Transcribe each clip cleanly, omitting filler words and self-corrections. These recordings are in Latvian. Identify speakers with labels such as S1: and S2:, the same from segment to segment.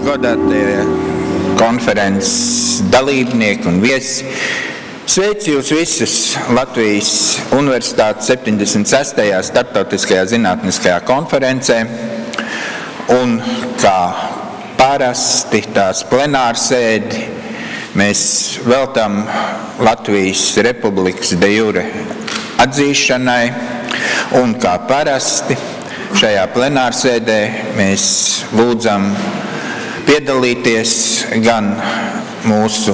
S1: godātie konferences dalībnieki un viesi. Sveicu jūs visus Latvijas Universitātes 76. starptautiskajā zinātniskajā konferencē un kā parasti tās plenārsēdi mēs veltam Latvijas Republikas de jure atzīšanai un kā parasti šajā plenārsēdē mēs lūdzam piedalīties gan mūsu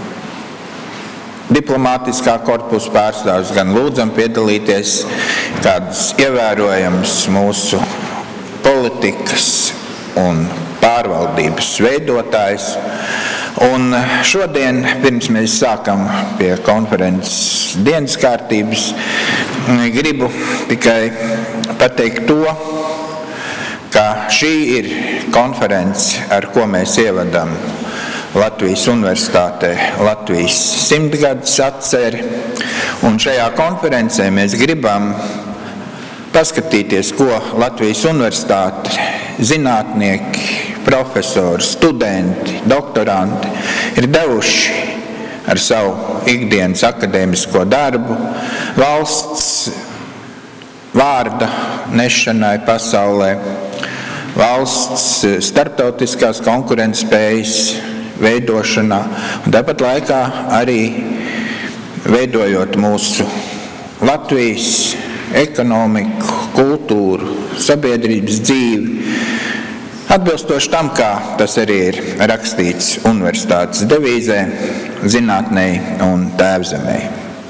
S1: diplomātiskā korpusa pārstāvjus, gan lūdzam piedalīties kādus ievērojamus mūsu politikas un pārvaldības veidotājus. Un šodien, pirms mēs sākam pie konferences dienas kārtības, gribu tikai pateikt to, ka šī ir konference, ar ko mēs ievadam Latvijas Universitātē Latvijas 100-gadus atceri, un šajā konferencē mēs gribam paskatīties, ko Latvijas Universitāte, zinātnieki, profesori, studenti, doktoranti ir devuši ar savu ikdienas akadēmisko darbu valsts vārda nešanai pasaulē, valsts starptautiskās konkurentspējas veidošanā, un tāpat laikā arī veidojot mūsu Latvijas ekonomiku, kultūru, sabiedrības dzīvi, atbilstoši tam, kā tas arī ir rakstīts universitātes devīzē, zinātnei un tēvzemei.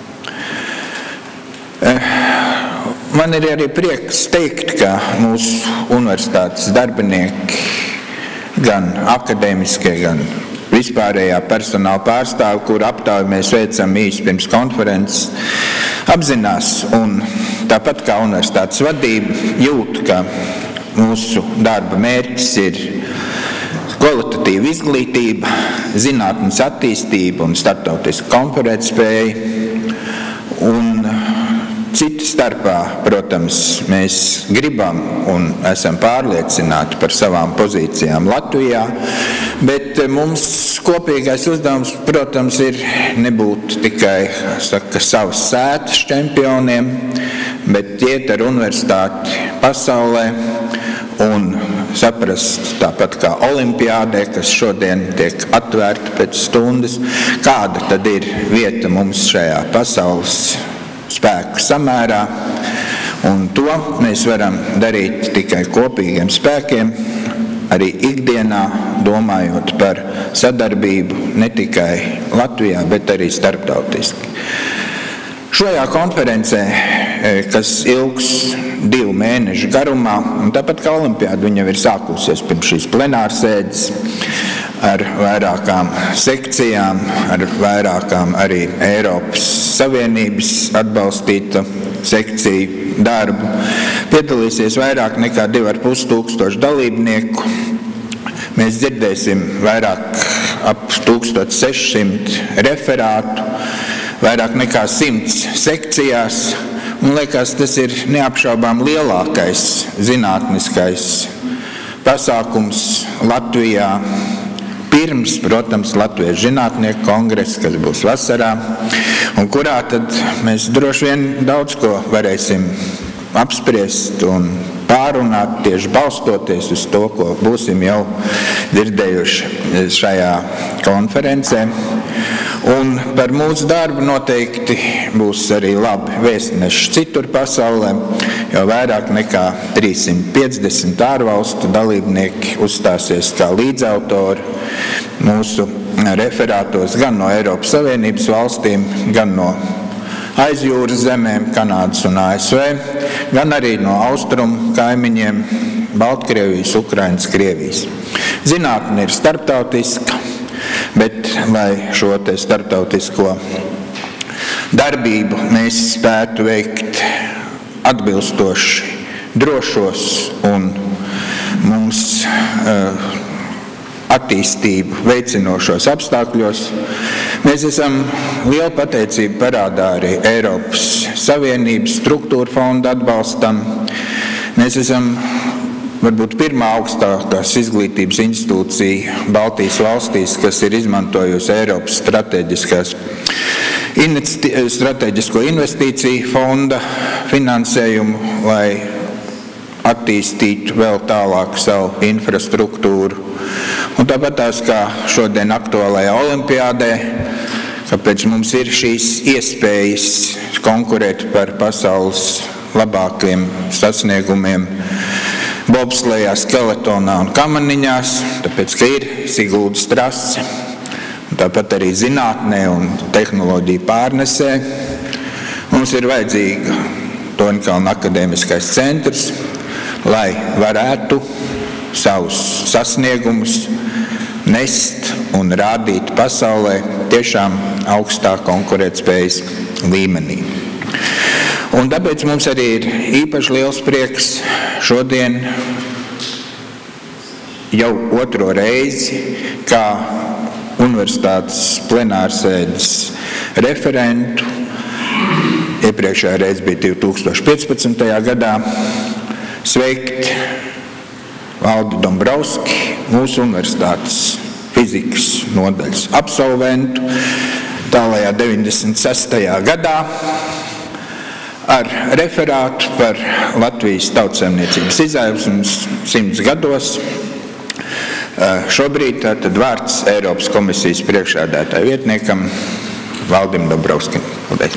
S1: Man ir arī prieks teikt, ka mūsu universitātes darbinieki, gan akadēmiskie, gan vispārējā personāla pārstāvi, kur aptauju mēs veicam īsi pirms konferences, apzinās un tāpat kā universitātes vadība jūt, ka mūsu darba mērķis ir kvalitatīva izglītība, zinātnes attīstība un starptautiska konkurētspēja. Un citu starpā, protams, mēs gribam un esam pārliecināti par savām pozīcijām Latvijā, bet mums kopīgais uzdevums, protams, ir nebūt tikai savas sētas čempioniem, bet iet ar universitāti pasaulē un saprast, tāpat kā olimpiādē, kas šodien tiek atvērta pēc stundas, kāda tad ir vieta mums šajā pasaules spēku samērā, un to mēs varam darīt tikai kopīgiem spēkiem, arī ikdienā domājot par sadarbību ne tikai Latvijā, bet arī starptautiski. Šajā konferencē, kas ilgs 2 mēnešu garumā, un tāpat kā olimpiāda, viņa jau ir sākusies pirms šīs plenārsēdes ar vairākām sekcijām, ar vairākām arī Eiropas Savienības atbalstīta sekciju darbu. Piedalīsies vairāk nekā 2500 dalībnieku. Mēs dzirdēsim vairāk ap 1600 referātu, vairāk nekā 100 sekcijās. Man liekas, tas ir neapšaubām lielākais zinātniskais pasākums Latvijā. Pirms, protams, Latvijas zinātnieku kongress, kas būs vasarā, un kurā tad mēs droši vien daudz ko varēsim apspriest un pārunāt, tieši balstoties uz to, ko būsim jau dzirdējuši šajā konferencē. Un par mūsu darbu noteikti būs arī labi vēstneši citur pasaulē, jo vairāk nekā 350 ārvalstu dalībnieki uzstāsies kā līdzautori mūsu referātos gan no Eiropas Savienības valstīm, gan no aizjūras zemēm, Kanādas un ASV, gan arī no austrumu kaimiņiem, Baltkrievijas, Ukrainas, Krievijas. Zinātne ir starptautiska, bet, lai šo te starptautisko darbību mēs spētu veikt atbilstoši drošos un mums attīstību veicinošos apstākļos, mēs esam lielu pateicību parādā arī Eiropas Savienības struktūra fonda atbalstam. Mēs esam varbūt pirmā augstākās izglītības institūcija Baltijas valstīs, kas ir izmantojusi Eiropas strateģisko investīciju fonda finansējumu, lai attīstītu vēl tālāk savu infrastruktūru. Un tāpat tās kā šodien aktuālajā olimpiādē, kāpēc mums ir šīs iespējas konkurēt par pasaules labākiem sasniegumiem bobslejā, skeletonā un kamaniņās, tāpēc, ka ir Siguldas trase, tāpat arī zinātnē un tehnoloģiju pārnesē. Mums ir vajadzīga Toņkalna akadēmiskais centrs, lai varētu savus sasniegumus nest un rādīt pasaulē tiešām augstā konkurētspējas līmenī. Un tāpēc mums arī ir īpaši liels prieks šodien jau otro reizi, kā universitātes plenārsēdes referentu, iepriekšējā reize bija 2015. gadā, sveikt Valdi Dombrovski, mūsu universitātes fizikas nodaļas absolventu, tālajā 96. gadā, ar referātu par Latvijas tautsaimniecības izaugsmes 100 gados. Šobrīd tātad vārds Eiropas komisijas priekšsēdētāja vietniekam Valdim Dombrovskim. Paldies.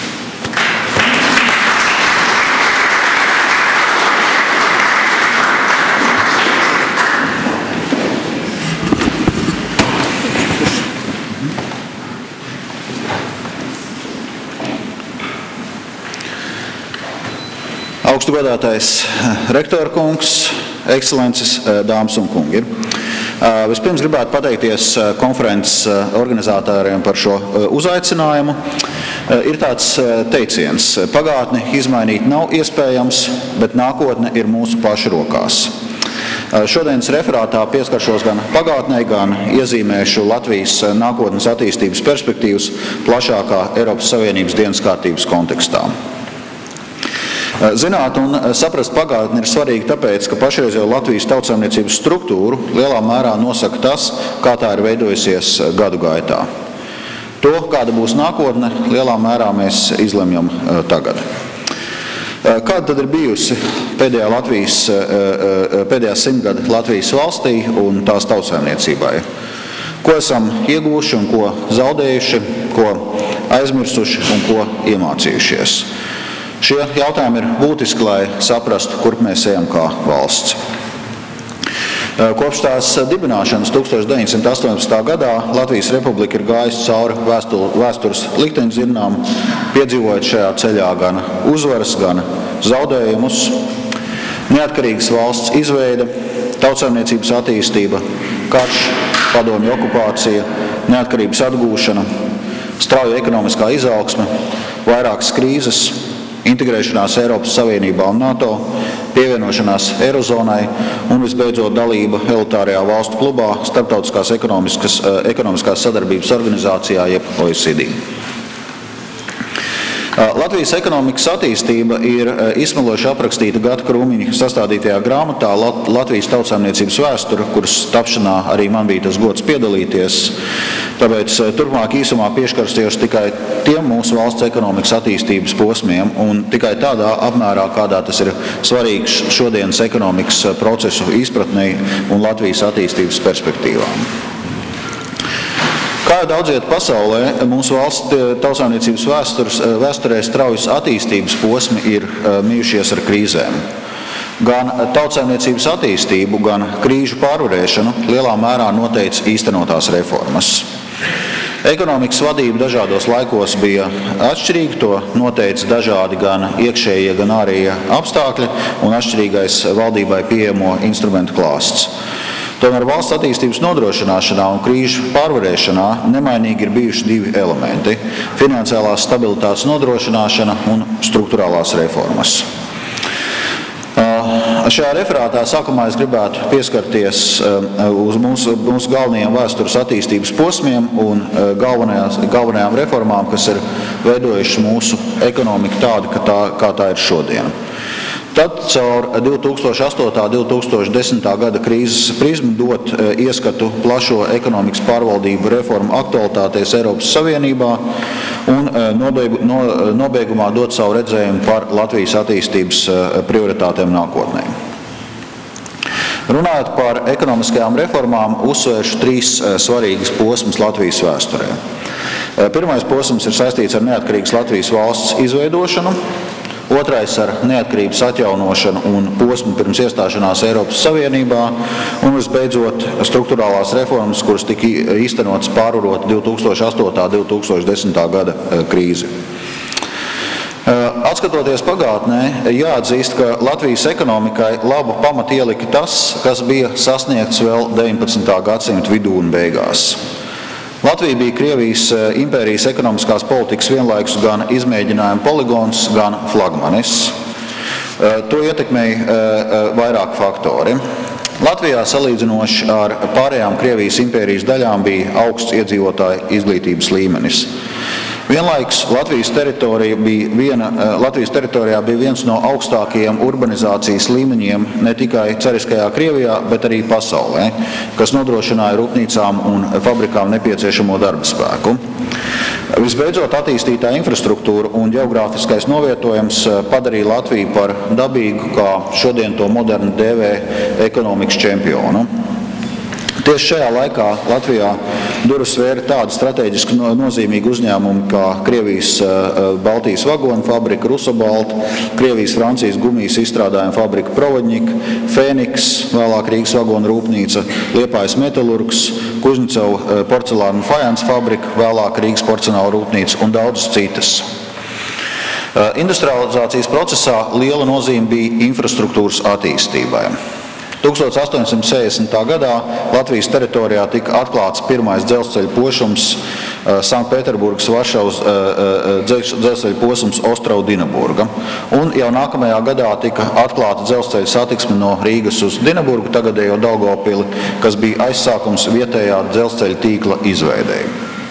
S2: Augstu godātais rektora kungs, ekscelences, dāmas un kungi. Vispirms gribētu pateikties konferences organizatoriem par šo uzaicinājumu. Ir tāds teiciens: pagātni izmainīt nav iespējams, bet nākotne ir mūsu pašu rokās. Šodienas referātā pieskaršos gan pagātnē, gan iezīmēšu Latvijas nākotnes attīstības perspektīvas plašākā Eiropas Savienības dienas kārtības kontekstā. Zināt un saprast pagātni ir svarīgi tāpēc, ka pašreizējo Latvijas tautsaimniecības struktūru lielā mērā nosaka tas, kā tā ir veidojusies gadu gaitā. To, kāda būs nākotne, lielā mērā mēs izlemjam tagad. Kāda tad ir bijusi pēdējā 100 gada Latvijas valstī un tās tautsaimniecībai? Ko esam ieguvuši un ko zaudējuši, ko aizmirsuši un ko iemācījušies? Šie jautājumi ir būtiski, lai saprastu, kur mēs ejam kā valsts. Kopš tās dibināšanas 1918. gadā Latvijas Republika ir gājusi cauri vēstures likteņzirnām, piedzīvojot šajā ceļā gan uzvaras, gan zaudējumus, neatkarīgas valsts izveide, tautsaimniecības attīstība, karš, padomju okupācija, neatkarības atgūšana, strauja ekonomiskā izaugsme, vairākas krīzes, integrēšanās Eiropas Savienībā un NATO, pievienošanās Eirozonai un visbeidzot dalība elitārajā valstu klubā Starptautiskās ekonomiskās sadarbības organizācijā jeb OECD. Latvijas ekonomikas attīstība ir izsmeloši aprakstīta Gata Krūmiņa sastādītajā grāmatā Latvijas tautsaimniecības vēsture, kuras tapšanā arī man bija tas gods piedalīties. Tāpēc turpmāk īsumā pieskarsies tikai tiem mūsu valsts ekonomikas attīstības posmiem un tikai tādā apmērā, kādā tas ir svarīgs šodienas ekonomikas procesu izpratnei un Latvijas attīstības perspektīvām. Kā jau daudziet pasaulē, mūsu valsts tautsaimniecības vēsturē straujas attīstības posmi ir mijušies ar krīzēm. Gan tautsaimniecības attīstību, gan krīžu pārvarēšanu lielā mērā noteica īstenotās reformas. Ekonomikas vadība dažādos laikos bija atšķirīga, to noteica dažādi gan iekšējie, gan ārējie apstākļi un atšķirīgais valdībai pieejamo instrumentu klāsts. Tomēr valsts attīstības nodrošināšanā un krīžu pārvarēšanā nemainīgi ir bijuši divi elementi – finansiālās stabilitātes nodrošināšana un strukturālās reformas. Šajā referātā sākumā es gribētu pieskarties uz mūsu galvenajiem vēstures attīstības posmiem un galvenajām reformām, kas ir veidojušas mūsu ekonomiku tādu, kā tā ir šodien. Tad caur 2008. un 2010. gada krīzes prizmu dot ieskatu plašo ekonomikas pārvaldību reformu aktualitātēs Eiropas Savienībā un nobeigumā dot savu redzējumu par Latvijas attīstības prioritātēm nākotnē. Runājot par ekonomiskajām reformām, uzsvēršu 3 svarīgas posmas Latvijas vēsturē. Pirmais posms ir saistīts ar neatkarīgas Latvijas valsts izveidošanu, otrais ar neatkarības atjaunošanu un posmu pirms iestāšanās Eiropas Savienībā, un visbeidzot struktūrālās reformas, kuras tika īstenotas pārvarot 2008. un 2010. gada krīzi. Atskatoties pagātnē, jāatzīst, ka Latvijas ekonomikai labu pamatu ielika tas, kas bija sasniegts vēl 19. gadsimta vidū un beigās. Latvija bija Krievijas impērijas ekonomiskās politikas vienlaikus gan izmēģinājuma poligons, gan flagmanis. To ietekmēja vairāk faktori. Latvijā salīdzinoši ar pārējām Krievijas impērijas daļām bija augsts iedzīvotāju izglītības līmenis. Vienlaikus Latvijas teritorijā bija viens no augstākajiem urbanizācijas līmeņiem ne tikai cariskajā Krievijā, bet arī pasaulē, kas nodrošināja rūpnīcām un fabrikām nepieciešamo darba spēku. Visbeidzot, attīstītā infrastruktūra un ģeogrāfiskais novietojums padarīja Latviju par dabīgu, kā šodien to moderni dēvē, ekonomikas čempionu. Tieši šajā laikā Latvijā durvis vēra tādi strateģiski nozīmīgi uzņēmumi kā Krievijas Baltijas vagonu fabrika Rusobalt, Krievijas Francijas gumijas izstrādājuma fabrika Provodņika, Fēniks, vēlāk Rīgas vagonu rūpnīca, Liepājas metalurgs, Kuznecova porcelāna fajans fabrika, vēlāk Rīgas porcelāna rūpnīca un daudzas citas. Industrializācijas procesā liela nozīme bija infrastruktūras attīstībai. 1860. gadā Latvijas teritorijā tika atklāts pirmais dzelzceļa posms Sanktpēterburgas Varšavas dzelzceļa posms Ostrava-Dinaburga. Un jau nākamajā gadā tika atklāta dzelzceļa satiksme no Rīgas uz Dinaburgu, tagadējo Daugavpili, kas bija aizsākums vietējā dzelzceļa tīkla izveidei.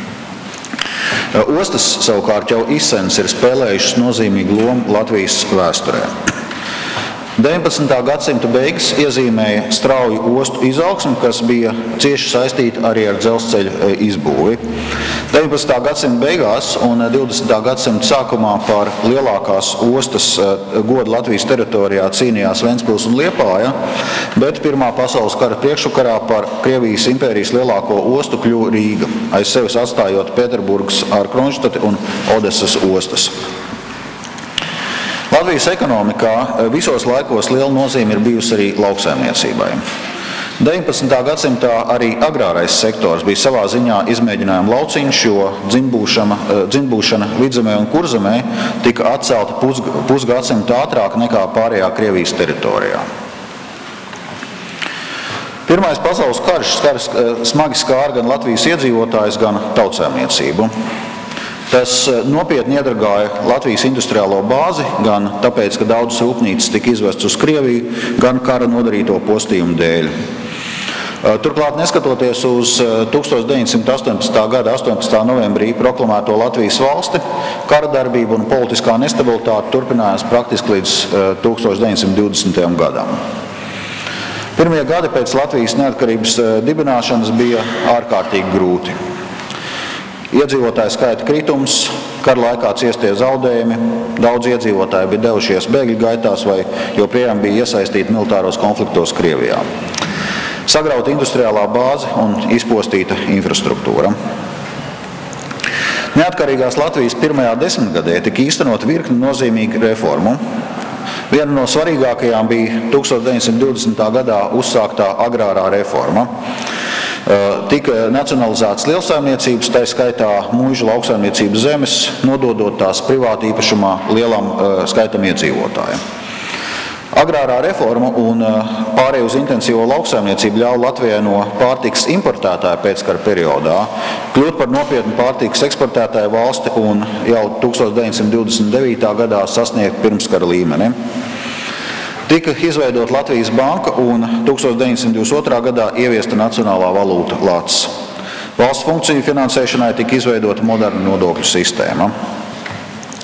S2: Ostas savukārt jau izsens ir spēlējušas nozīmīgu lomu Latvijas vēsturē. 19. gadsimta beigas iezīmēja strauju ostu izaugsmi, kas bija cieši saistīta arī ar dzelzceļa izbūvi. 19. gadsimta beigās un 20. gadsimta sākumā par lielākās ostas godu Latvijas teritorijā cīnījās Ventspils un Liepāja, bet Pirmā pasaules kara priekšvakarā par Krievijas impērijas lielāko ostu kļuva Rīga, aiz sevis atstājot Pēterburgas ar Kronštati un Odesas ostas. Latvijas ekonomikā visos laikos liela nozīme ir bijusi arī lauksaimniecībai. 19. gadsimtā arī agrārais sektors bija savā ziņā izmēģinājuma lauciņš, jo dzimbūšana Vidzemē un Kurzemē tika atcelta pusgadsimtu ātrāk nekā pārējā Krievijas teritorijā. Pirmais pasaules karš smagi skāra gan Latvijas iedzīvotājus, gan tautsēmniecību. Tas nopietni iedragāja Latvijas industriālo bāzi, gan tāpēc, ka daudzas rūpnīcas tika izvestas uz Krieviju, gan kara nodarīto postījumu dēļ. Turklāt, neskatoties uz 1918. gada 18. novembrī proklamēto Latvijas valsti, kara darbība un politiskā nestabilitāte turpinājās praktiski līdz 1920. gadam. Pirmie gadi pēc Latvijas neatkarības dibināšanas bija ārkārtīgi grūti. Iedzīvotāju skaita kritums, kara laikā ciestie zaudējumi, daudz iedzīvotāji bija devušies bēgļu gaitās vai joprojām bija iesaistīti militāros konfliktos Krievijā. Sagrauta industriālā bāze un izpostīta infrastruktūra. Neatkarīgās Latvijas pirmajā desmitgadē tika īstenot virkni nozīmīgu reformu. Viena no svarīgākajām bija 1920. gadā uzsāktā agrārā reforma. Tika nacionalizētas lielsaimniecības, tā skaitā muižu lauksaimniecības zemes, nododot tās privāta īpašumā lielam skaitam iedzīvotāju. Agrārā reforma un pārēj uz intensīvo lauksaimniecību ļauj Latvijai no pārtikas importētāja pēckara periodā kļūt par nopietnu pārtikas eksportētāju valsti un jau 1929. gadā sasniegt pirmskara līmeni. Tika izveidota Latvijas banka un 1922. gadā ieviesta nacionālā valūta lats. Valsts funkciju finansēšanai tika izveidota moderna nodokļu sistēma.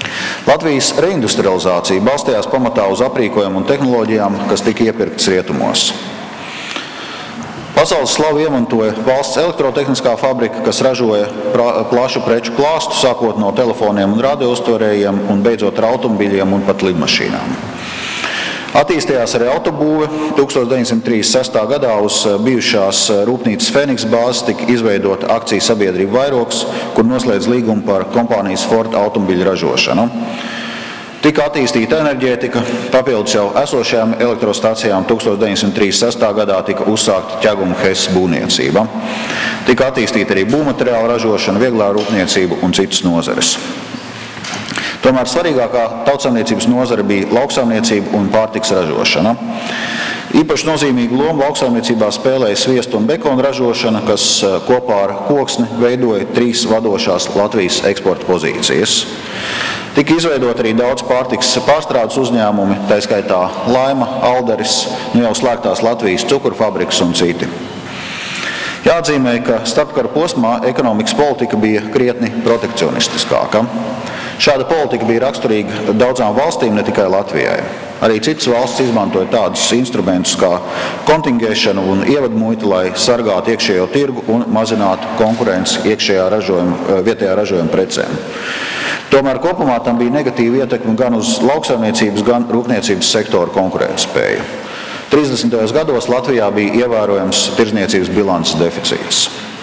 S2: Latvijas reindustrializācija balstījās pamatā uz aprīkojumu un tehnoloģijām, kas tika iepirktas rietumos. Pasaules slavu iemantoja valsts elektrotehniskā fabrika, kas ražoja plašu preču klāstu, sākot no telefoniem un radiouztverējiem un beidzot ar automobiļiem un pat lidmašīnām. Attīstījās arī autobūve. 1936. gadā uz bijušās rūpnīcas Feniks bāzes tika izveidota akciju sabiedrība Vairogs, kur noslēdz līgumu par kompānijas Ford automobiļu ražošanu. Tika attīstīta enerģētika, papildus jau esošajām elektrostacijām 1936. gadā tika uzsākta ķeguma Hess būvniecība. Tika attīstīta arī būvmateriāla ražošana, vieglā rūpniecība un citas nozares. Tomēr svarīgākā tautsaimniecības nozare bija lauksaimniecība un pārtikas ražošana. Īpaši nozīmīgu lomu lauksaimniecībā spēlēja sviestu un bekona ražošana, kas kopā ar koksni veidoja 3 vadošās Latvijas eksporta pozīcijas. Tika izveidot arī daudz pārtikas pārstrādes uzņēmumi, tā skaitā Laima, Alderis, jau slēgtās Latvijas cukurfabrikas un citi. Jāatzīmē, ka starpkara posmā ekonomikas politika bija krietni protekcionistiskāka. Šāda politika bija raksturīga daudzām valstīm, ne tikai Latvijai. Arī citas valsts izmantoja tādus instrumentus kā kontingēšanu un ievadmuitu, lai sargātu iekšējo tirgu un mazinātu konkurenci vietējā ražojuma precēm. Tomēr kopumā tam bija negatīva ietekme gan uz lauksaimniecības, gan rūpniecības sektoru konkurētspēju. 30. gados Latvijā bija ievērojams tirdzniecības bilances deficīts.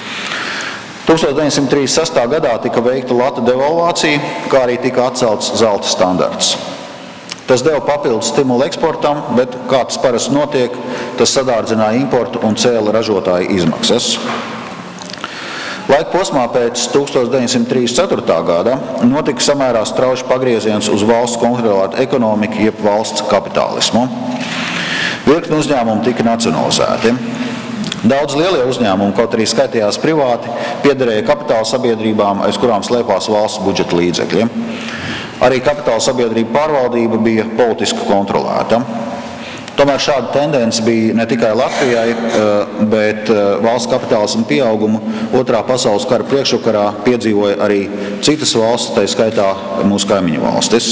S2: 1936. gadā tika veikta lata devalvācija, kā arī tika atcelts zelta standarts. Tas deva papildus stimulu eksportam, bet, kā tas parasti notiek, tas sadārdzināja importu un cēla ražotāju izmaksas. Laika posmā pēc 1934. gada notika samērā strauji pagrieziens uz valsts kontrolētu ekonomiku, jeb valsts kapitālismu. Virkni uzņēmumi tika nacionalizēti. Daudz lielie uzņēmumi, kaut arī skaitījās privāti, piederēja kapitāla sabiedrībām, aiz kurām slēpās valsts budžeta līdzekļi. Arī kapitāla sabiedrība pārvaldība bija politiski kontrolēta. Tomēr šāda tendence bija ne tikai Latvijai, bet valsts kapitālisma pieaugumu Otrā pasaules kara priekšvakarā piedzīvoja arī citas valstis, tā skaitā mūsu kaimiņu valstis.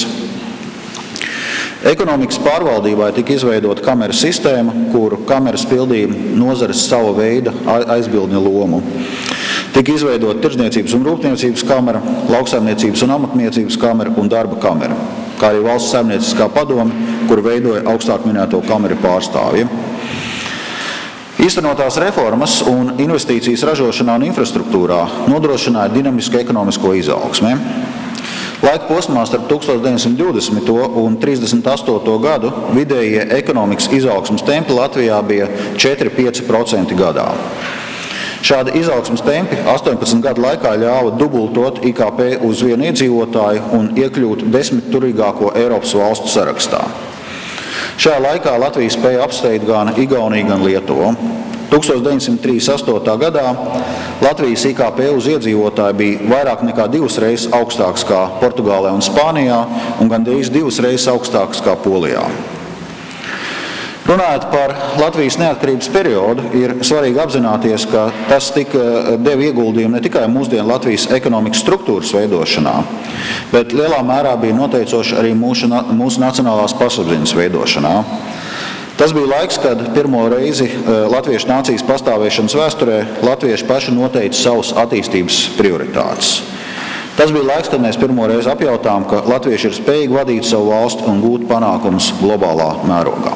S2: Ekonomikas pārvaldībai tika izveidota kameras sistēma, kuru kameras pildīja nozares sava veida aizbildņa lomu. Tika izveidota tirdzniecības un rūpniecības kamera, lauksaimniecības un amatniecības kamera un darba kamera, kā arī valsts saimnieciskā padome, kur veidoja augstāk minēto kameru pārstāvji. Īstenotās reformas un investīcijas ražošanā un infrastruktūrā nodrošināja dinamisku ekonomisko izaugsmi. Laika posmā starp 1920. un 38. gadu vidējie ekonomikas izaugsmes tempi Latvijā bija 4–5% gadā. Šādi izaugsmes tempi 18 gadu laikā ļāva dubultot IKP uz vienu iedzīvotāju un iekļūt 10 turīgāko Eiropas valstu sarakstā. Šajā laikā Latvija spēja apsteigt gan Igauniju, gan Lietuvu. 1938. gadā Latvijas IKP uz iedzīvotāju bija vairāk nekā 2 reizes augstāks kā Portugālē un Spānijā un gandrīz 2 reizes augstāks kā Polijā. Runājot par Latvijas neatkarības periodu, ir svarīgi apzināties, ka tas deva ieguldījumu ne tikai mūsdienu Latvijas ekonomikas struktūras veidošanā, bet lielā mērā bija noteicoši arī mūsu nacionālās pašapziņas veidošanā. Tas bija laiks, kad pirmo reizi latviešu nācijas pastāvēšanas vēsturē latvieši paši noteica savus attīstības prioritātes. Tas bija laiks, kad mēs pirmo reizi apjautām, ka latvieši ir spējīgi vadīt savu valsti un gūt panākumus globālā mērogā.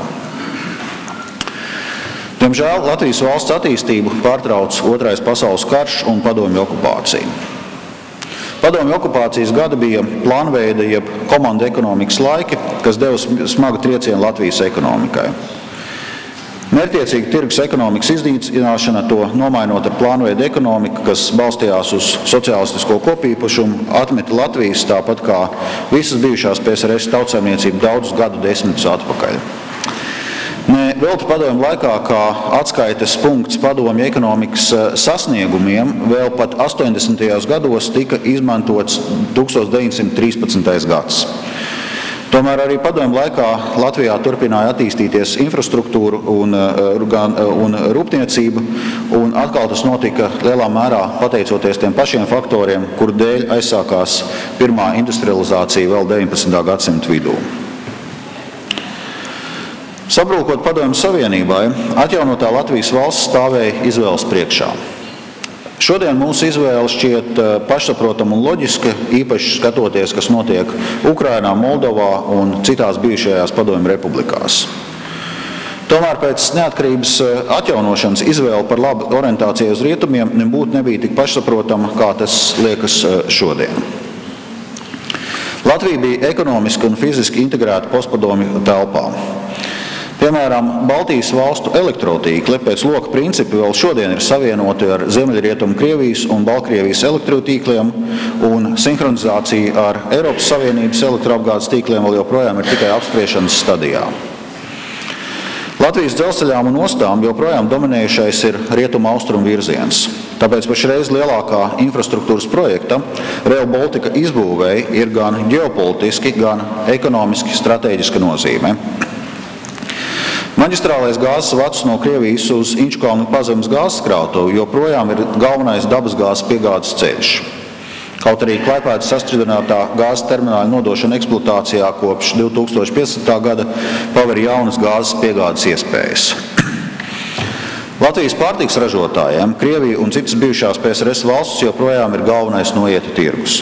S2: Diemžēl Latvijas valsts attīstību pārtrauc Otrais pasaules karš un padomju okupācija. Padomju okupācijas gadi bija plānveida jeb komanda ekonomikas laiki, kas deva smagu triecienu Latvijas ekonomikai. Mērķtiecīga tirgus ekonomikas iznīcināšana, to nomainot ar plānveidu ekonomiku, kas balstījās uz sociālistisko kopīpašumu, atmeta Latvijas, tāpat kā visas bijušās PSRS tautsaimniecību daudzus gadu desmitus atpakaļ. Velti padomju laikā, kā atskaites punkts padomju ekonomikas sasniegumiem, vēl pat 80. gados tika izmantots 1913. gads. Tomēr arī padomju laikā Latvijā turpināja attīstīties infrastruktūra un rūpniecība, un atkal tas notika lielā mērā pateicoties tiem pašiem faktoriem, kuru dēļ aizsākās pirmā industrializācija vēl 19. gadsimta vidū. Sabrūkot Padomju Savienībai, atjaunotā Latvijas valsts stāvēja izvēles priekšā. Šodien mūsu izvēle šķiet pašsaprotama un loģiska, īpaši skatoties, kas notiek Ukrainā, Moldovā un citās bijušajās Padomju republikās. Tomēr pēc neatkarības atjaunošanas izvēle par labu orientāciju uz rietumiem nebija tik pašsaprotama, kā tas liekas šodien. Latvija bija ekonomiski un fiziski integrēta postpadomju telpā. Piemēram, Baltijas valstu elektrotīkli pēc loka principa vēl šodien ir savienoti ar Ziemeļrietumu Krievijas un Baltkrievijas elektrotīkliem, un sinhronizācija ar Eiropas Savienības elektroapgādes tīkliem vēl joprojām ir tikai apspriešanas stadijā. Latvijas dzelzceļām un ostām joprojām dominējušais ir rietumu-austrumu virziens. Tāpēc pašreiz lielākā infrastruktūras projekta Rail Baltica izbūvēja ir gan ģeopolitiski, gan ekonomiski strateģiska nozīme. Maģistrālais gāzes vads no Krievijas uz Inčukalnu pazemes gāzes krātuvi joprojām ir galvenais dabasgāzes piegādes ceļš. Kaut arī Klaipēdas sastrādinātā gāzes termināla nodošana eksploatācijā kopš 2015. gada paver jaunas gāzes piegādes iespējas. Latvijas pārtikas ražotājiem Krievija un citas bijušās PSRS valstis joprojām ir galvenais noieta tirgus.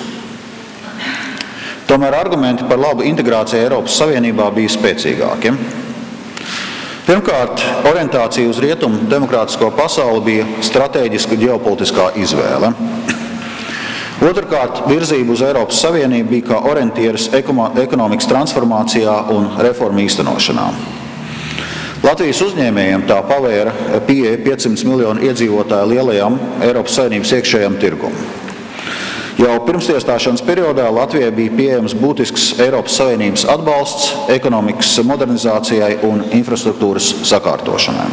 S2: Tomēr argumenti par labu integrāciju Eiropas Savienībā bija spēcīgāki. Pirmkārt, orientācija uz rietumu demokrātisko pasauli bija stratēģiska ģeopolitiskā izvēle. Otrkārt, virzība uz Eiropas Savienību bija kā orientieris ekonomikas transformācijā un reformu īstenošanā. Latvijas uzņēmējiem tā pavēra pieeja 500 miljonu iedzīvotāju lielajam Eiropas Savienības iekšējam tirgum. Jau pirmstiestāšanas periodā Latvijai bija pieejams būtisks Eiropas Savienības atbalsts ekonomikas modernizācijai un infrastruktūras sakārtošanai.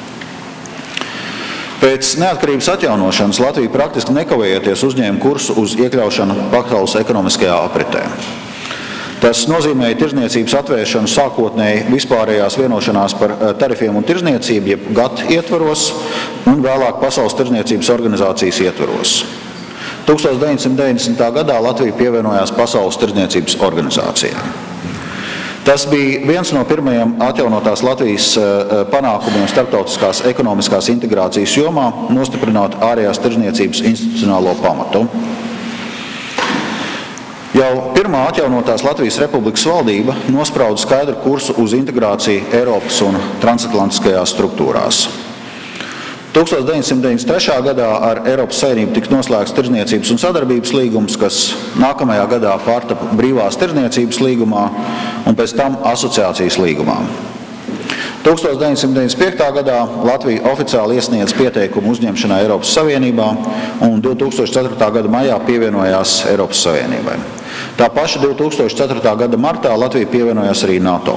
S2: Pēc neatkarības atjaunošanas Latvija praktiski nekavējoties uzņēma kursu uz iekļaušanu pasaules ekonomiskajā apritē. Tas nozīmēja tirdzniecības atvēršanu sākotnēji vispārējās vienošanās par tarifiem un tirdzniecību, jeb GATT ietvaros, un vēlāk Pasaules tirdzniecības organizācijas ietvaros. 1990. gadā Latvija pievienojās Pasaules tirdzniecības organizācijai. Tas bija viens no pirmajiem atjaunotās Latvijas panākumiem starptautiskās ekonomiskās integrācijas jomā, nostiprinot ārējās tirdzniecības institucionālo pamatu. Jau pirmā atjaunotās Latvijas Republikas valdība nosprauda skaidru kursu uz integrāciju Eiropas un transatlantiskajās struktūrās. 1993. gadā ar Eiropas Savienību tika noslēgts tirdzniecības un sadarbības līgums, kas nākamajā gadā pārtapa brīvās tirdzniecības līgumā un pēc tam asociācijas līgumā. 1995. gadā Latvija oficiāli iesniedz pieteikumu uzņemšanai Eiropas Savienībā un 2004. gada maijā pievienojās Eiropas Savienībai. Tā paša 2004. gada martā Latvija pievienojās arī NATO.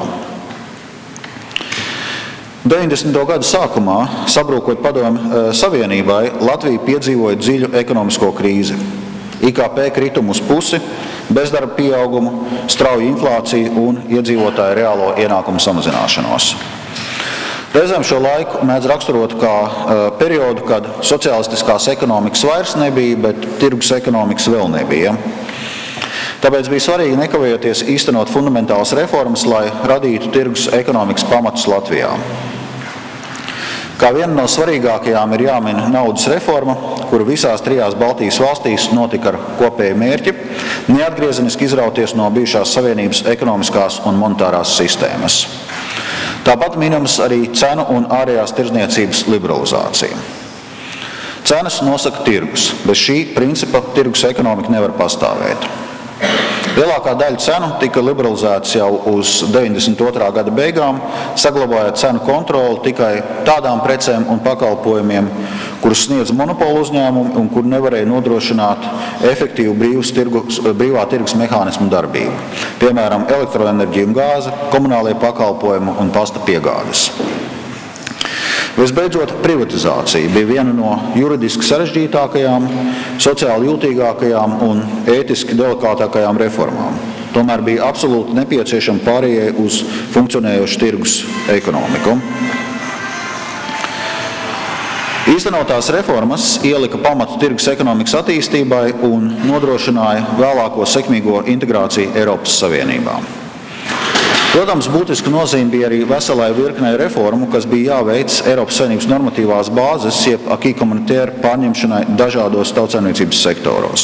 S2: 90. gadu sākumā, sabrūkot Padomju Savienībai, Latvija piedzīvoja dziļu ekonomisko krīzi. IKP kritumu uz pusi, bezdarba pieaugumu, strauju inflāciju un iedzīvotāju reālo ienākumu samazināšanos. Reizēm šo laiku mēdz raksturot kā periodu, kad sociālistiskās ekonomikas vairs nebija, bet tirgus ekonomikas vēl nebija. Tāpēc bija svarīgi nekavējoties īstenot fundamentālas reformas, lai radītu tirgus ekonomikas pamatus Latvijā. Kā viena no svarīgākajām ir jāmin naudas reforma, kura visās trijās Baltijas valstīs notika ar kopēju mērķi neatgriezeniski izrauties no bijušās Savienības ekonomiskās un monetārās sistēmas. Tāpat minams arī cenu un ārējās tirdzniecības liberalizācija. Cenas nosaka tirgus. Bez šī principa tirgus ekonomika nevar pastāvēt. Lielākā daļa cenu tika liberalizētas jau uz 92. gada beigām, saglabājot cenu kontroli tikai tādām precēm un pakalpojumiem, kurus sniedz monopolu uzņēmumi un kur nevarēja nodrošināt efektīvu brīvā tirgus mehānismu darbību. Piemēram, elektroenerģija un gāze, komunālie pakalpojumi un pasta piegādes. Visbeidzot, privatizācija bija viena no juridiski sarežģītākajām, sociāli jūtīgākajām un ētiski delikātākajām reformām. Tomēr bija absolūti nepieciešama pārējai uz funkcionējošu tirgus ekonomiku. Īstenotās reformas ielika pamatu tirgus ekonomikas attīstībai un nodrošināja vēlāko sekmīgo integrāciju Eiropas Savienībā. Protams, būtiska nozīme bija arī veselai virknei reformu, kas bija jāveic Eiropas Savienības normatīvās bāzes, jeb acquis communautaire pārņemšanai dažādos tautsaimniecības sektoros.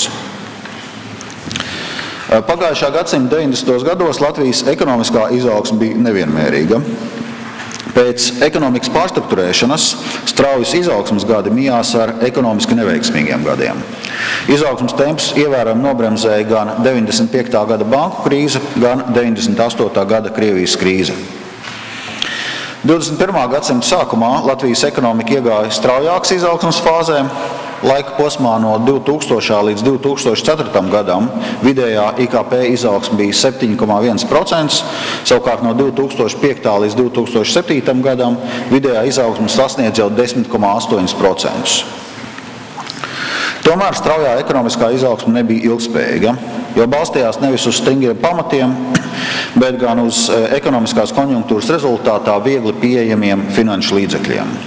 S2: Pagājušā gadsimta 90. gados Latvijas ekonomiskā izaugsme bija nevienmērīga. Pēc ekonomikas pārstrukturēšanas straujas izaugsmes gadi mijās ar ekonomiski neveiksmīgiem gadiem. Izaugsmes temps ievērojami nobremzēja gan 95. gada banku krīze, gan 98. gada Krievijas krīze. 21. gadsimta sākumā Latvijas ekonomika iegāja straujākas izaugsmes fāzē. Laika posmā no 2000. līdz 2004. gadam vidējā IKP izaugsme bija 7,1%, savukārt no 2005. līdz 2007. gadam vidējā izaugsme sasniedz jau 10,8%. Tomēr straujā ekonomiskā izaugsme nebija ilgspējīga, jo balstījās nevis uz stingriem pamatiem, bet gan uz ekonomiskās konjunktūras rezultātā viegli pieejamiem finanšu līdzekļiem.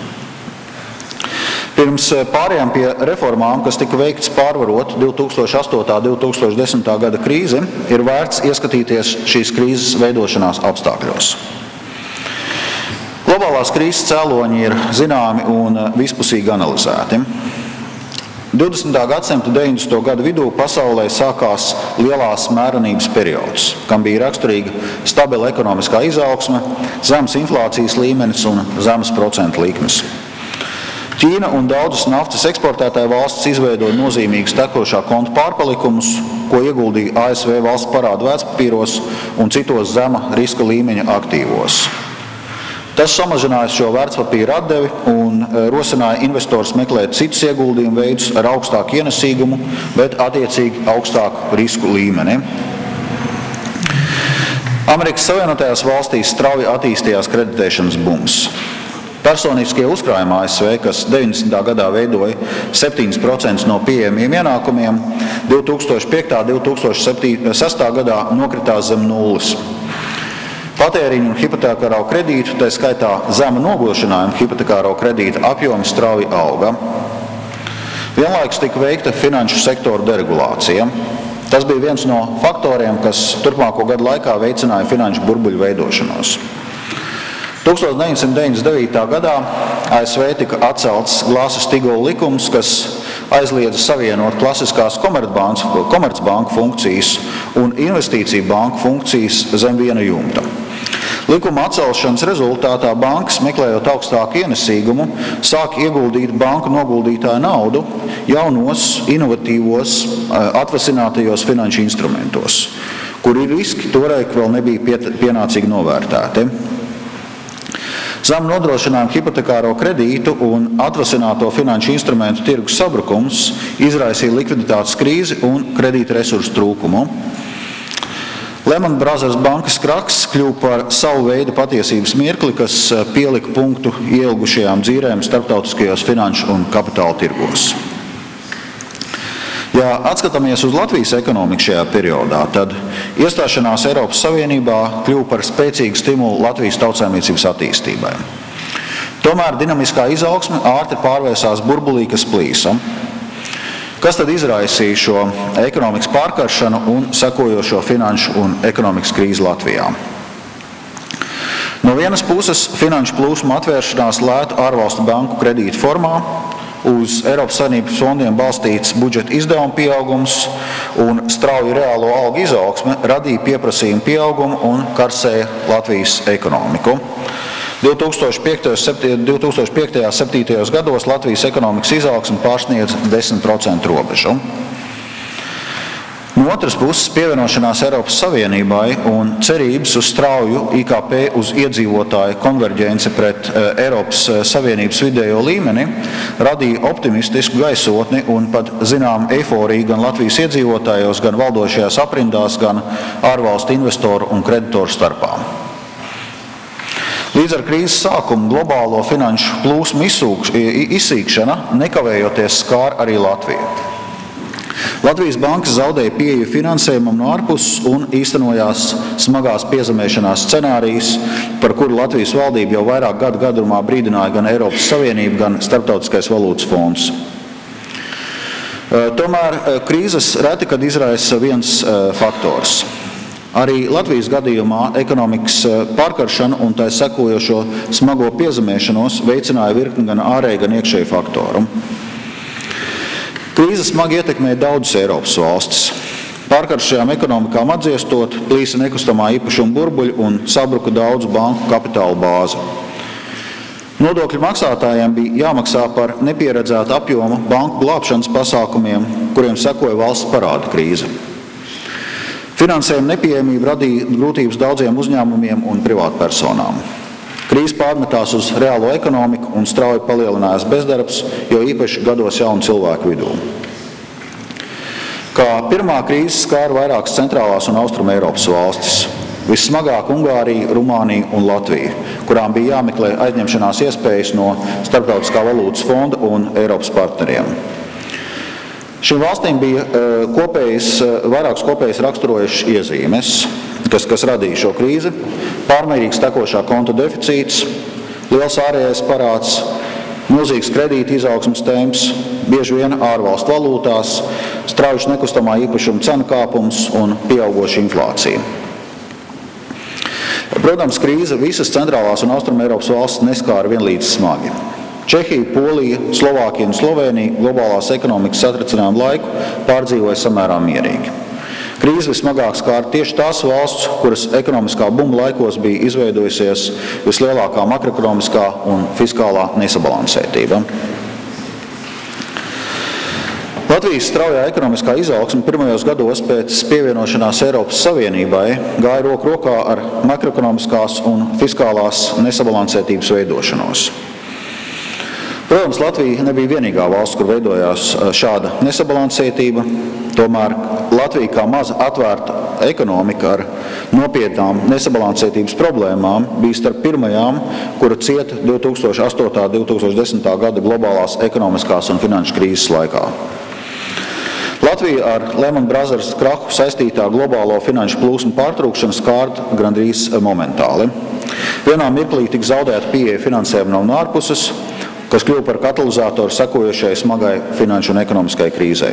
S2: Pirms pārējām pie reformām, kas tika veikts pārvarot 2008. un 2010. gada krīzi, ir vērts ieskatīties šīs krīzes veidošanās apstākļos. Globālās krīzes cēloņi ir zināmi un vispusīgi analizēti. 20. gadsimta 90. gadu vidū pasaulē sākās lielās mērenības periods, kam bija raksturīga stabila ekonomiskā izaugsme, zems inflācijas līmenis un zemes procentu likmes. Ķīna un daudzas naftas eksportētāju valstis izveidoja nozīmīgus tekošā konta pārpalikumus, ko ieguldīja ASV valsts parādu vērtspapīros un citos zema riska līmeņa aktīvos. Tas samazināja šo vērtspapīru atdevi un rosināja investors meklēt citus ieguldījumu veidus ar augstāku ienesīgumu, bet attiecīgi augstāku risku līmeni. Amerikas Savienotajās valstīs strauji attīstījās kreditēšanas bums. Personiskie uzkrājumi ASV, kas 90. gadā veidoja 7% no pieejamiem ienākumiem, 2005. un 2006. gadā nokritās zem nulles. Patēriņu un hipotekāro kredītu, tā skaitā zema noglošinājuma hipotekāro kredīta apjomi strauji auga. Vienlaikus tika veikta finanšu sektora deregulācija. Tas bija viens no faktoriem, kas turpmāko gadu laikā veicināja finanšu burbuļu veidošanos. 1999. gadā ASV tika atcelts Glass-Steagall likums, kas aizliedza savienot klasiskās komercbanku funkcijas un investīciju banku funkcijas zem viena jumta. Likuma atcelšanas rezultātā bankas, meklējot augstāku ienesīgumu, sāk ieguldīt banku noguldītāju naudu jaunos, inovatīvos, atvasinātajos finanšu instrumentos, kuri riski toreiz vēl nebija pienācīgi novērtēti. Zem nodrošinājumu hipotekāro kredītu un atvasināto finanšu instrumentu tirgus sabrukums izraisīja likviditātes krīzi un kredīta resursu trūkumu. Lehman Brothers bankas kraks kļuva par savu veidu patiesības mirkli, kas pielika punktu ieilgušajām dzīrēm starptautiskajos finanšu un kapitāla tirgos. Ja atskatāmies uz Latvijas ekonomiku šajā periodā, tad iestāšanās Eiropas Savienībā kļuva par spēcīgu stimulu Latvijas tautsaimniecības attīstībai. Tomēr dinamiskā izaugsme ātri pārvērsās burbulī, kas plīsa. Kas tad izraisīja šo ekonomikas pārkaršanu un sekojošo finanšu un ekonomikas krīzi Latvijā? No vienas puses finanšu plūsmu atvēršanās lētu ārvalstu banku kredītu formā, uz Eiropas Savienības fondiem balstīts budžeta izdevuma pieaugums un strauju reālo algu izaugsme radīja pieprasījumu pieaugumu un karsēja Latvijas ekonomiku. 2005. un 2007. gados Latvijas ekonomikas izaugsme pārsniedz 10% robežu. No otras puses, pievienošanās Eiropas Savienībai un cerības uz strauju IKP uz iedzīvotāju konverģenci pret Eiropas Savienības vidējo līmeni radīja optimistisku gaisotni un pat zinām eiforiju gan Latvijas iedzīvotājos, gan valdošajās aprindās, gan ārvalstu investoru un kreditoru starpā. Līdz ar krīzes sākumu globālo finanšu plūsmu izsīkšana nekavējoties skāra arī Latviju. Latvijas bankas zaudēja pieeju finansējumam no ārpuses un īstenojās smagās piezemēšanās scenārijus, par kuru Latvijas valdība jau vairāk gadu garumā brīdināja gan Eiropas Savienība, gan Starptautiskais valūtas fonds. Tomēr krīzes reti kad izraisa viens faktors. Arī Latvijas gadījumā ekonomikas pārkaršana un tai sekojošo smago piezemēšanos veicināja virkni gan ārēju, gan iekšēju faktoru. Krīze smagi ietekmēja daudzas Eiropas valstis. Pārkaršajām ekonomikām atdziestot, plīsa nekustamā īpašuma burbuļi un sabruka daudzu banku kapitāla bāze. Nodokļu maksātājiem bija jāmaksā par nepieredzētu apjomu banku glābšanas pasākumiem, kuriem sekoja valsts parāda krīze. Finansējuma nepieejamība radīja grūtības daudziem uzņēmumiem un privātpersonām. Krīze pārmetās uz reālo ekonomiku un strauji palielinājās bezdarbs, jo īpaši gados jaunu cilvēku vidū. Kā pirmā krīze skāra vairākas centrālās un austruma Eiropas valstis. Vissmagāk Ungārija, Rumānija un Latvija, kurām bija jāmeklē aizņemšanās iespējas no Starptautiskā valūtas fonda un Eiropas partneriem. Šīm valstīm bija vairākas kopējas raksturojušas iezīmes, kas radīja šo krīzi. Pārmērīgs tekošā konta deficīts, liels ārējais parāds, milzīgs kredīta izaugsmes temps, bieži vien ārvalstu valūtās, strauji nekustamā īpašuma cenu kāpums un pieaugoša inflācija. Protams, krīze visas centrālās un austruma Eiropas valstis neskāra vienlīdz smagi. Čehija, Polija, Slovākija un Slovēnija globālās ekonomikas satricinājumu laiku pārdzīvoja samērā mierīgi. Krīze vismagāk skāra tieši tās valsts, kuras ekonomiskā buma laikos bija izveidojusies vislielākā makroekonomiskā un fiskālā nesabalansētība. Latvijas straujā ekonomiskā izaugsme pirmajos gados pēc pievienošanās Eiropas Savienībai gāja roku rokā ar makroekonomiskās un fiskālās nesabalansētības veidošanos. Protams, Latvija nebija vienīgā valsts, kur veidojās šāda nesabalansētība. Tomēr Latvija kā maza atvērta ekonomika ar nopietnām nesabalansētības problēmām bija starp pirmajām, kura cieta 2008. un 2010. gada globālās ekonomiskās un finanšu krīzes laikā. Latvija ar Lehman Brothers krahu saistītā globālo finanšu plūsmu pārtrūkšanu skārta gandrīz momentāli. Vienā mirklī tika zaudēta pieeja finansējumam no ārpuses, kas kļuva par katalizatoru sekojošai smagai finanšu un ekonomiskai krīzei.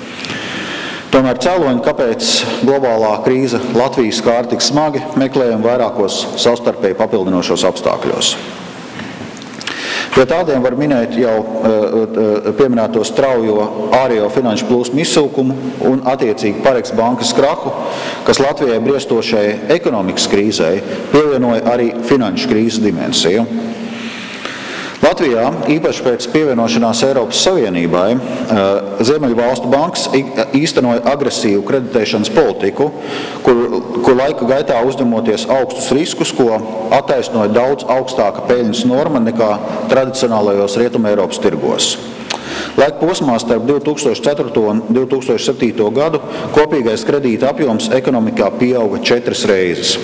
S2: Tomēr cēloņi, kāpēc globālā krīze Latvijas skāra tik smagi, meklējam vairākos savstarpēji papildinošos apstākļos. Pie tādiem var minēt jau pieminēto straujo ārējo finanšu plūsmu izsilkumu un attiecīgi Pareks bankas krahu, kas Latvijai briestošai ekonomikas krīzei pievienoja arī finanšu krīzes dimensiju. Latvijā, īpaši pēc pievienošanās Eiropas Savienībai, Ziemeļvalstu bankas īstenoja agresīvu kreditēšanas politiku, kur laika gaitā uzņemoties augstus riskus, ko attaisnoja daudz augstāka peļņas norma nekā tradicionālajos Rietuma Eiropas tirgos. Laika posmā starp 2004. un 2007. gadu kopīgais kredīta apjoms ekonomikā pieauga 4 reizes.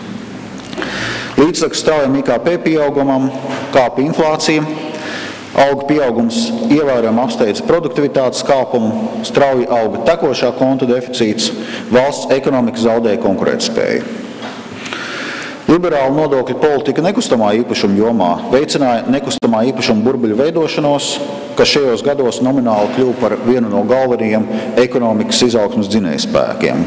S2: Līdztekus straujam IKP pieaugumam kāpa inflācija, auga pieaugums ievērojami apsteidza produktivitātes kāpumu, strauji auga tekošā konta deficīts, valsts ekonomika zaudēja konkurētspēju. Liberāla nodokļu politika nekustamā īpašuma jomā veicināja nekustamā īpašuma burbuļu veidošanos, kas šajos gados nomināli kļuva par vienu no galvenajiem ekonomikas izaugsmes dzinējspēkiem.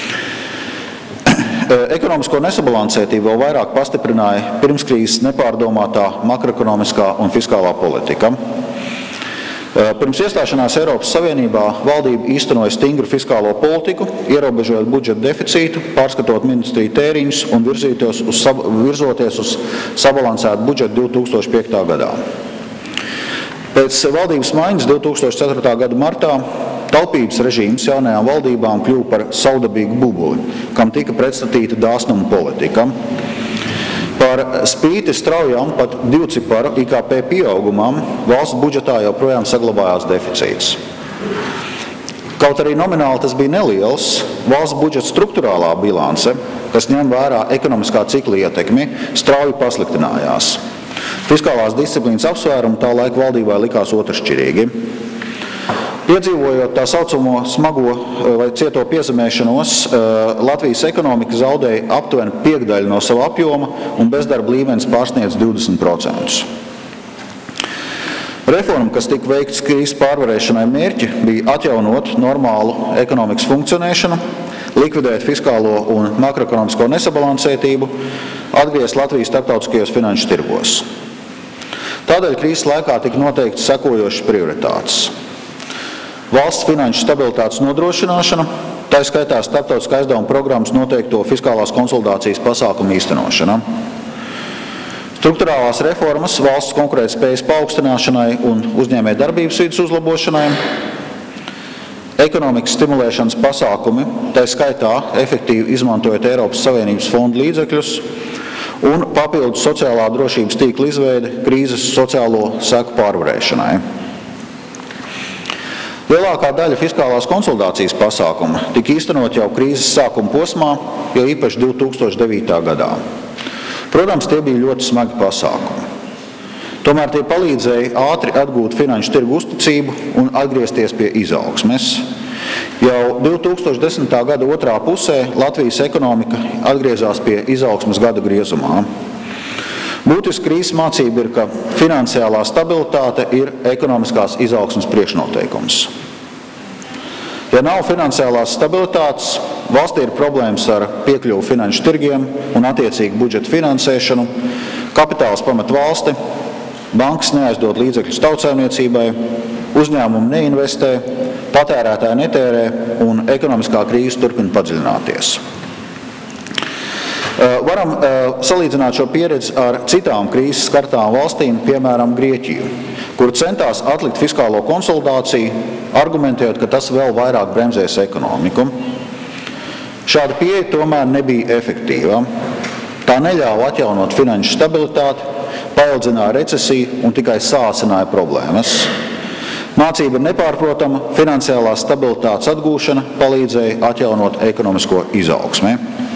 S2: Ekonomisko nesabalansētību vēl vairāk pastiprināja pirmskrīzes nepārdomātā makroekonomiskā un fiskālā politika. Pirms iestāšanās Eiropas Savienībā valdība īstenoja stingru fiskālo politiku, ierobežojot budžeta deficītu, pārskatot ministriju tēriņus un virzoties uz sabalansētu budžetu 2005. gadā. Pēc valdības maiņas 2004. gada martā taupības režīms jaunajām valdībām kļuva par savdabīgu bubuli, kam tika pretstatīta dāsnuma politika. Par spīti straujām pat divciparu IKP pieaugumam valsts budžetā joprojām saglabājās deficīts. Kaut arī nomināli tas bija neliels, valsts budžeta struktūrālā bilance, kas ņem vērā ekonomiskā cikla ietekmi, strauji pasliktinājās. Fiskālās disciplīnas apsvērumi tā laika valdībai likās otršķirīgi. Piedzīvojot tā saucamo smago vai cieto piezemēšanos, Latvijas ekonomika zaudēja aptuveni 1/5 no sava apjoma un bezdarba līmenis pārsniedz 20%. Reforma, kas tika veikts krīzes pārvarēšanai mērķi, bija atjaunot normālu ekonomikas funkcionēšanu, likvidēt fiskālo un makroekonomisko nesabalansētību, atgriezt Latviju starptautiskajos finanšu tirgos. Tādēļ krīzes laikā tika noteikti sekojošas prioritātes. Valsts finanšu stabilitātes nodrošināšana, tā skaitā starptautiskā aizdevuma programmas noteikto fiskālās konsolidācijas pasākumu īstenošana. Strukturālās reformas valsts konkurētspējas paaugstināšanai un uzņēmēju darbības vides uzlabošanai. Ekonomikas stimulēšanas pasākumi, tā skaitā efektīvi izmantojot Eiropas Savienības fondu līdzekļus un papildus sociālā drošības tīkla izveide krīzes sociālo seku pārvarēšanai. Lielākā daļa fiskālās konsolidācijas pasākuma tika īstenot jau krīzes sākuma posmā, jo īpaši 2009. gadā. Protams, tie bija ļoti smagi pasākumi. Tomēr tie palīdzēja ātri atgūt finanšu tirgu uzticību un atgriezties pie izaugsmes. Jau 2010. gada otrā pusē Latvijas ekonomika atgriezās pie izaugsmes gada griezumā. Būtiska krīzes mācība ir, ka finansiālā stabilitāte ir ekonomiskās izaugsmes priekšnoteikums. Ja nav finansiālās stabilitātes, valstī ir problēmas ar piekļuvu finanšu tirgiem un attiecīgi budžeta finansēšanu, kapitāls pamet valsti, bankas neaizdod līdzekļus tautsaimniecībai, uzņēmumi neinvestē, patērētāji netērē un ekonomiskā krīze turpina padziļināties. Varam salīdzināt šo pieredzi ar citām krīzes skartām valstīm, piemēram, Grieķiju, kur centās atlikt fiskālo konsolidāciju, argumentējot, ka tas vēl vairāk bremzēs ekonomiku. Šāda pieeja tomēr nebija efektīva. Tā neļāva atjaunot finanšu stabilitāti, paildzināja recesiju un tikai sāsināja problēmas. Mācība ir nepārprotama, finansiālās stabilitātes atgūšana palīdzēja atjaunot ekonomisko izaugsmi.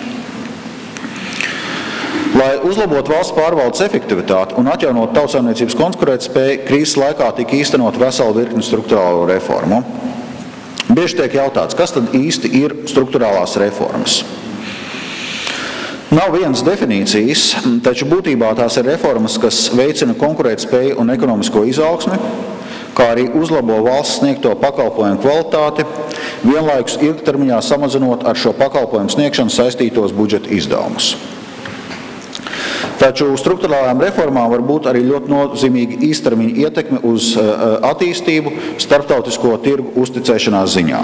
S2: Lai uzlabotu valsts pārvaldes efektivitāti un atjaunot tautsaimniecības konkurētspēju, krīzes laikā tika īstenot veselu virkni strukturālo reformu. Bieži tiek jautāts, kas tad īsti ir strukturālās reformas? Nav vienas definīcijas, taču būtībā tās ir reformas, kas veicina konkurētspēju un ekonomisko izaugsmi, kā arī uzlabo valsts sniegto pakalpojumu kvalitāti, vienlaikus ilgtermiņā samazinot ar šo pakalpojumu sniegšanu saistītos budžeta izdevumus. Taču strukturālajām reformām var būt arī ļoti nozīmīga īstermiņa ietekme uz attīstību starptautisko tirgu uzticēšanās ziņā.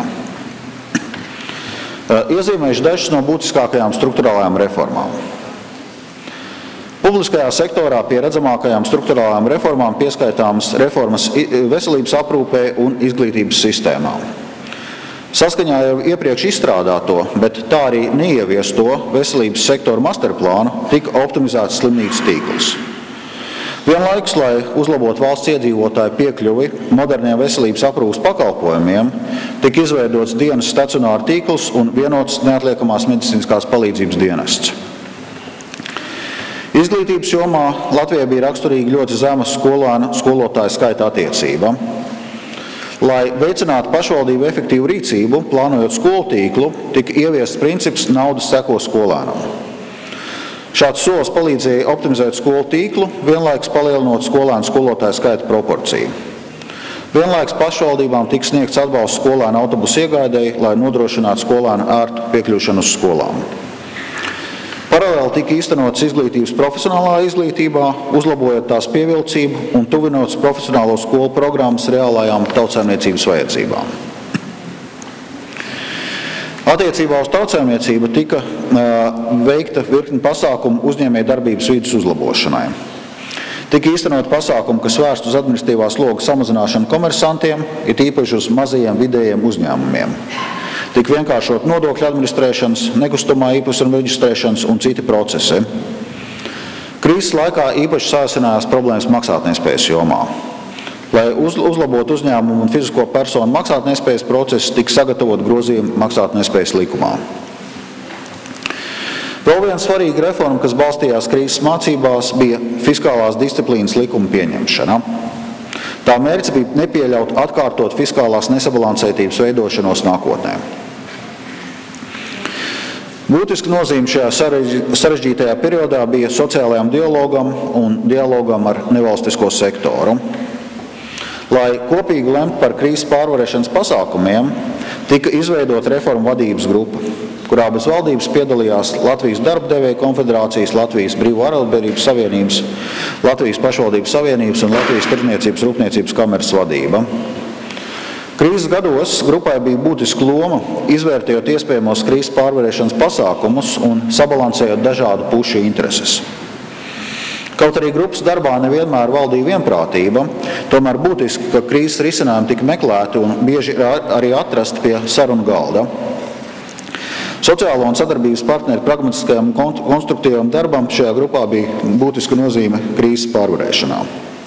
S2: Iezīmējuši dažas no būtiskākajām strukturālajām reformām. Publiskajā sektorā pie redzamākajām strukturālajām reformām pieskaitāmas reformas veselības aprūpē un izglītības sistēmām. Saskaņā jau iepriekš izstrādāto, bet tā arī neieviesto veselības sektoru masterplānu, tika optimizēts slimnīcas tīkls. Vienlaikus, lai uzlabotu valsts iedzīvotāju piekļuvi moderniem veselības aprūpes pakalpojumiem, tika izveidots dienas stacionāra tīkls un vienots neatliekamās medicīniskās palīdzības dienests. Izglītības jomā Latvijai bija raksturīgi ļoti zema skolotāju skaita attiecība. Lai veicinātu pašvaldību efektīvu rīcību, plānojot skolu tīklu, tika ieviests princips naudas seko skolēnam. Šāds solis palīdzēja optimizēt skolu tīklu, vienlaikus palielinot skolēnu skolotāju skaita proporciju. Vienlaikus pašvaldībām tika sniegts atbalsts skolēnu autobusu iegaidei, lai nodrošinātu skolēnu ērtu piekļūšanu uz skolām. Paralēli tika īstenotas izglītības profesionālā izglītībā, uzlabojot tās pievilcību un tuvinotas profesionālo skolu programmas reālajām tautsaimniecības vajadzībām. Attiecībā uz tautsaimniecību tika veikta virkni pasākumu uzņēmēju darbības vides uzlabošanai. Tika īstenot pasākumu, kas vērst uz administratīvā sloga samazināšanu komersantiem, it īpaši uz mazajiem vidējiem uzņēmumiem. Tika vienkāršot nodokļu administrēšanas, nekustamā īpašuma reģistrēšanas un citi procesi. Krīzes laikā īpaši sāsinājās problēmas maksātnespējas jomā. Lai uzlabotu uzņēmumu un fizisko personu maksātnespējas procesu, tika sagatavot grozījumi maksātnespējas likumā. Vēl viena svarīga reforma, kas balstījās krīzes mācībās, bija fiskālās disciplīnas likuma pieņemšana. Tā mērķis bija nepieļaut atkārtot fiskālās nesabalansētības veidošanos nākotnē. Būtiska nozīme šajā sarežģītajā periodā bija sociālajam dialogam un dialogam ar nevalstisko sektoru. Lai kopīgi lemtu par krīzes pārvarēšanas pasākumiem, tika izveidota reformu vadības grupa, kurā bez valdības piedalījās Latvijas darbdevēju konfederācijas, Latvijas Brīvo arotbiedrības savienības, Latvijas pašvaldības savienības un Latvijas tirdzniecības rūpniecības kameras vadība. Krīzes gados grupai bija būtiska loma, izvērtējot iespējamos krīzes pārvarēšanas pasākumus un sabalansējot dažādu pušu intereses. Kaut arī grupas darbā nevienmēr valdīja vienprātība, tomēr būtiski, ka krīzes risinājumi tika meklēti un bieži arī atrasti pie sarunu galda. Sociālo un sadarbības partneru pragmatiskajam un konstruktīvam darbam šajā grupā bija būtiska nozīme krīzes pārvarēšanā.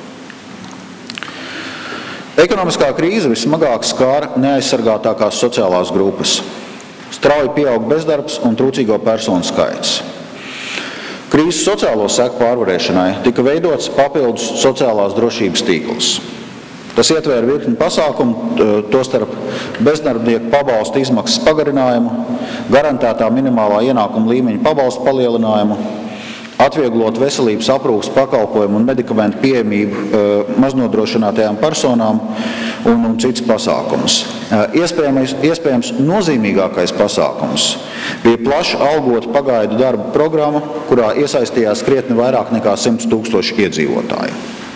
S2: Ekonomiskā krīze vismagāk skāra neaizsargātākās sociālās grupas. Strauji pieaug bezdarbs un trūcīgo personu skaits. Krīzes sociālo seku pārvarēšanai tika veidots papildus sociālās drošības tīkls. Tas ietvēra virkni pasākumu, tostarp bezdarbnieku pabalstu izmaksas pagarinājumu, garantētā minimālā ienākuma līmeņa pabalstu palielinājumu, atvieglot veselības aprūpes pakalpojumu un medikamentu pieejamību maznodrošinātajām personām un cits pasākums. Iespējams nozīmīgākais pasākums bija plaša algota pagaidu darba programma, kurā iesaistījās krietni vairāk nekā 100 000 iedzīvotāju.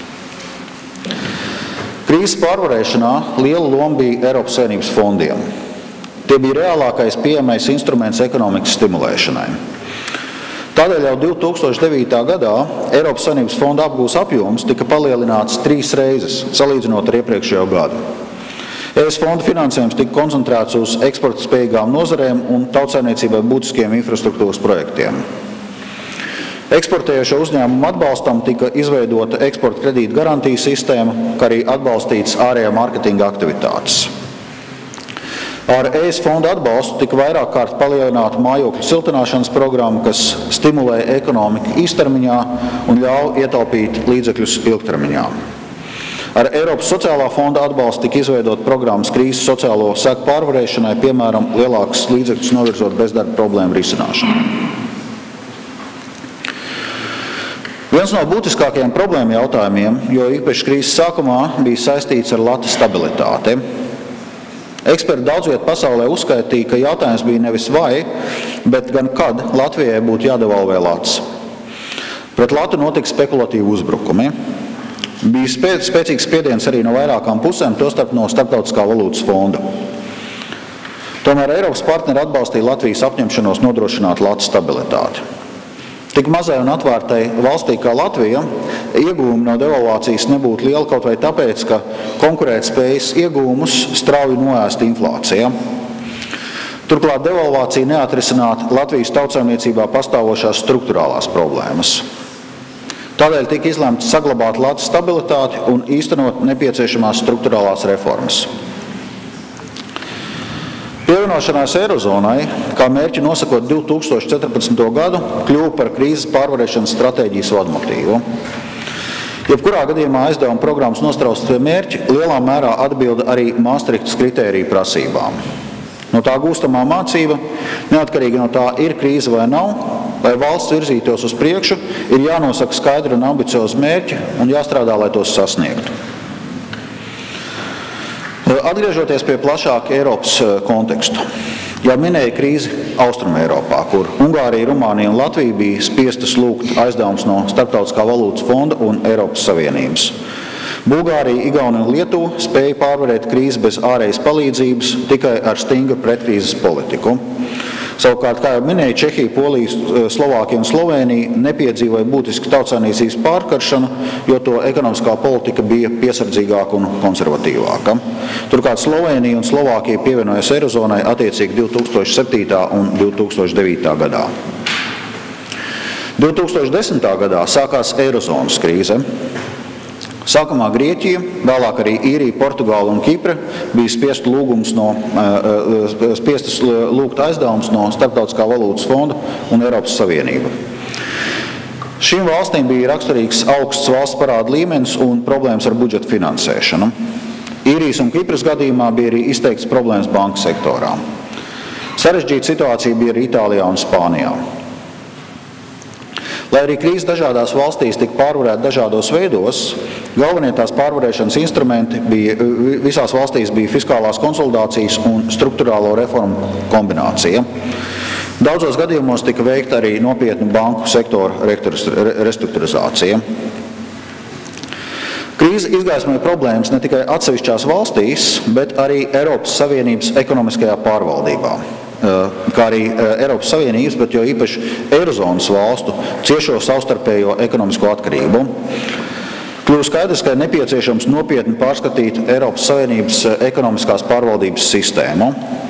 S2: Krīzes pārvarēšanā liela loma bija Eiropas Savienības fondiem. Tie bija reālākais pieejamais instruments ekonomikas stimulēšanai. Tādēļ jau 2009. gadā Eiropas Savienības fonda apgūs apjoms tika palielināts 3 reizes, salīdzinot ar iepriekšējo gadu. ES fonda finansējums tika koncentrēts uz eksporta spējīgām nozarēm un tautsaimniecībai būtiskiem infrastruktūras projektiem. Eksportējošo uzņēmumu atbalstam tika izveidota eksporta kredīta garantijas sistēma, kā arī atbalstītas ārējā mārketinga aktivitātes. Ar ES fonda atbalstu tika vairāk kārt palielināta mājokļu siltināšanas programma, kas stimulē ekonomiku īstermiņā un ļauj ietaupīt līdzekļus ilgtermiņā. Ar Eiropas sociālā fonda atbalstu tika izveidot programmas krīzes sociālo seku pārvarēšanai, piemēram, lielākas līdzekļus novirzot bezdarba problēmu risināšanai. Viens no būtiskākajiem problēmu jautājumiem, jo īpaši krīzes sākumā, bija saistīts ar latu stabilitāti. Eksperti daudz viet pasaulē uzskaitīja, ka jautājums bija nevis vai, bet gan kad Latvijai būtu jādevalvē lats. Pret latu notika spekulatīvi uzbrukumi. Bija spēcīgs spiediens arī no vairākām pusēm, tostarp no Starptautiskā valūtas fonda. Tomēr Eiropas partneri atbalstīja Latvijas apņemšanos nodrošināt latu stabilitāti. Tik mazai un atvērtai valstī kā Latvija ieguvumi no devalvācijas nebūtu lieli kaut vai tāpēc, ka konkurētspējas ieguvumus strauji noēst inflācija. Turklāt devalvācija neatrisinātu Latvijas tautsaimniecībā pastāvošās strukturālās problēmas. Tādēļ tika izlemts saglabāt latu stabilitāti un īstenot nepieciešamās strukturālās reformas. Pievienošanās Eirozonai, kā mērķi nosakot 2014. gadu, kļuva par krīzes pārvarēšanas stratēģijas vadmotīvu. Jebkurā gadījumā aizdevuma programmas nostraustie mērķi lielā mērā atbilda arī Maastrichtas kritēriju prasībām. No tā gūstamā mācība, neatkarīgi no tā ir krīze vai nav, lai valsts virzītos uz priekšu, ir jānosaka skaidri un ambiciozi mērķi un jāstrādā, lai tos sasniegtu. Atgriežoties pie plašāka Eiropas kontekstu, jau minēja krīzi Austrumeiropā, kur Ungārija, Rumānija un Latvija bija spiestas lūgt aizdevumus no Starptautiskā valūtas fonda un Eiropas Savienības. Bulgārija, Igaunija un Lietuva spēja pārvarēt krīzi bez ārējas palīdzības tikai ar stingru pretkrīzes politiku. Savukārt, kā jau minēja, Čehija, Polija, Slovākija un Slovēnija nepiedzīvoja būtisku tautsaimniecības pārkaršanu, jo to ekonomiskā politika bija piesardzīgāka un konservatīvāka. Turklāt Slovēnija un Slovākija pievienojas Eirozonai attiecīgi 2007. un 2009. gadā. 2010. gadā sākās Eirozonas krīze. Sākumā Grieķija, vēlāk arī Īrija, Portugāla un Kipra bija spiestas lūgt aizdevumus no Starptautiskā valūtas fonda un Eiropas Savienība. Šīm valstīm bija raksturīgs augsts valsts parāda līmenis un problēmas ar budžeta finansēšanu. Īrijas un Kipras gadījumā bija arī izteikts problēmas banku sektorā. Sarežģīta situācija bija arī Itālijā un Spānijā. Lai arī krīze dažādās valstīs tika pārvarēta dažādos veidos, galvenie tās pārvarēšanas instrumenti visās valstīs bija fiskālās konsolidācijas un strukturālo reformu kombinācija. Daudzos gadījumos tika veikta arī nopietna banku sektora restruktūrizācija. Krīze izgaismoja problēmas ne tikai atsevišķās valstīs, bet arī Eiropas Savienības ekonomiskajā pārvaldībā, kā arī Eiropas Savienības, bet jo īpaši Eirozonas valstu ciešo savstarpējo ekonomisko atkarību. Kļuva skaidrs, ka ir nepieciešams nopietni pārskatīt Eiropas Savienības ekonomiskās pārvaldības sistēmu.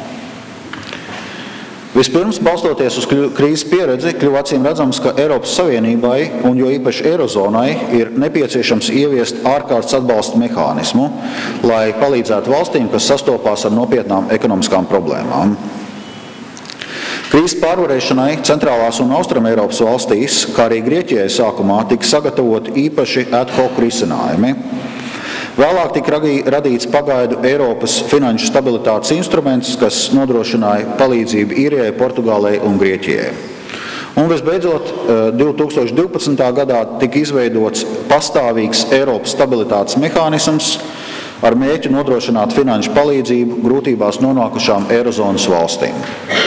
S2: Vispirms, balstoties uz krīzes pieredzi, kļuva acīm redzams, ka Eiropas Savienībai un jo īpaši Eirozonai ir nepieciešams ieviest ārkārtas atbalsta mehānismu, lai palīdzētu valstīm, kas sastopās ar nopietnām ekonomiskām problēmām. Krīzes pārvarēšanai centrālās un austrum Eiropas valstīs, kā arī Grieķijai sākumā, tika sagatavoti īpaši ad hoc risinājumi. Vēlāk tika radīts pagaidu Eiropas finanšu stabilitātes instruments, kas nodrošināja palīdzību Īrijai, Portugālei un Grieķijai. Un visbeidzot, 2012. gadā tika izveidots pastāvīgs Eiropas stabilitātes mehānisms ar mērķi nodrošināt finanšu palīdzību grūtībās nonākušām Eirozonas valstīm.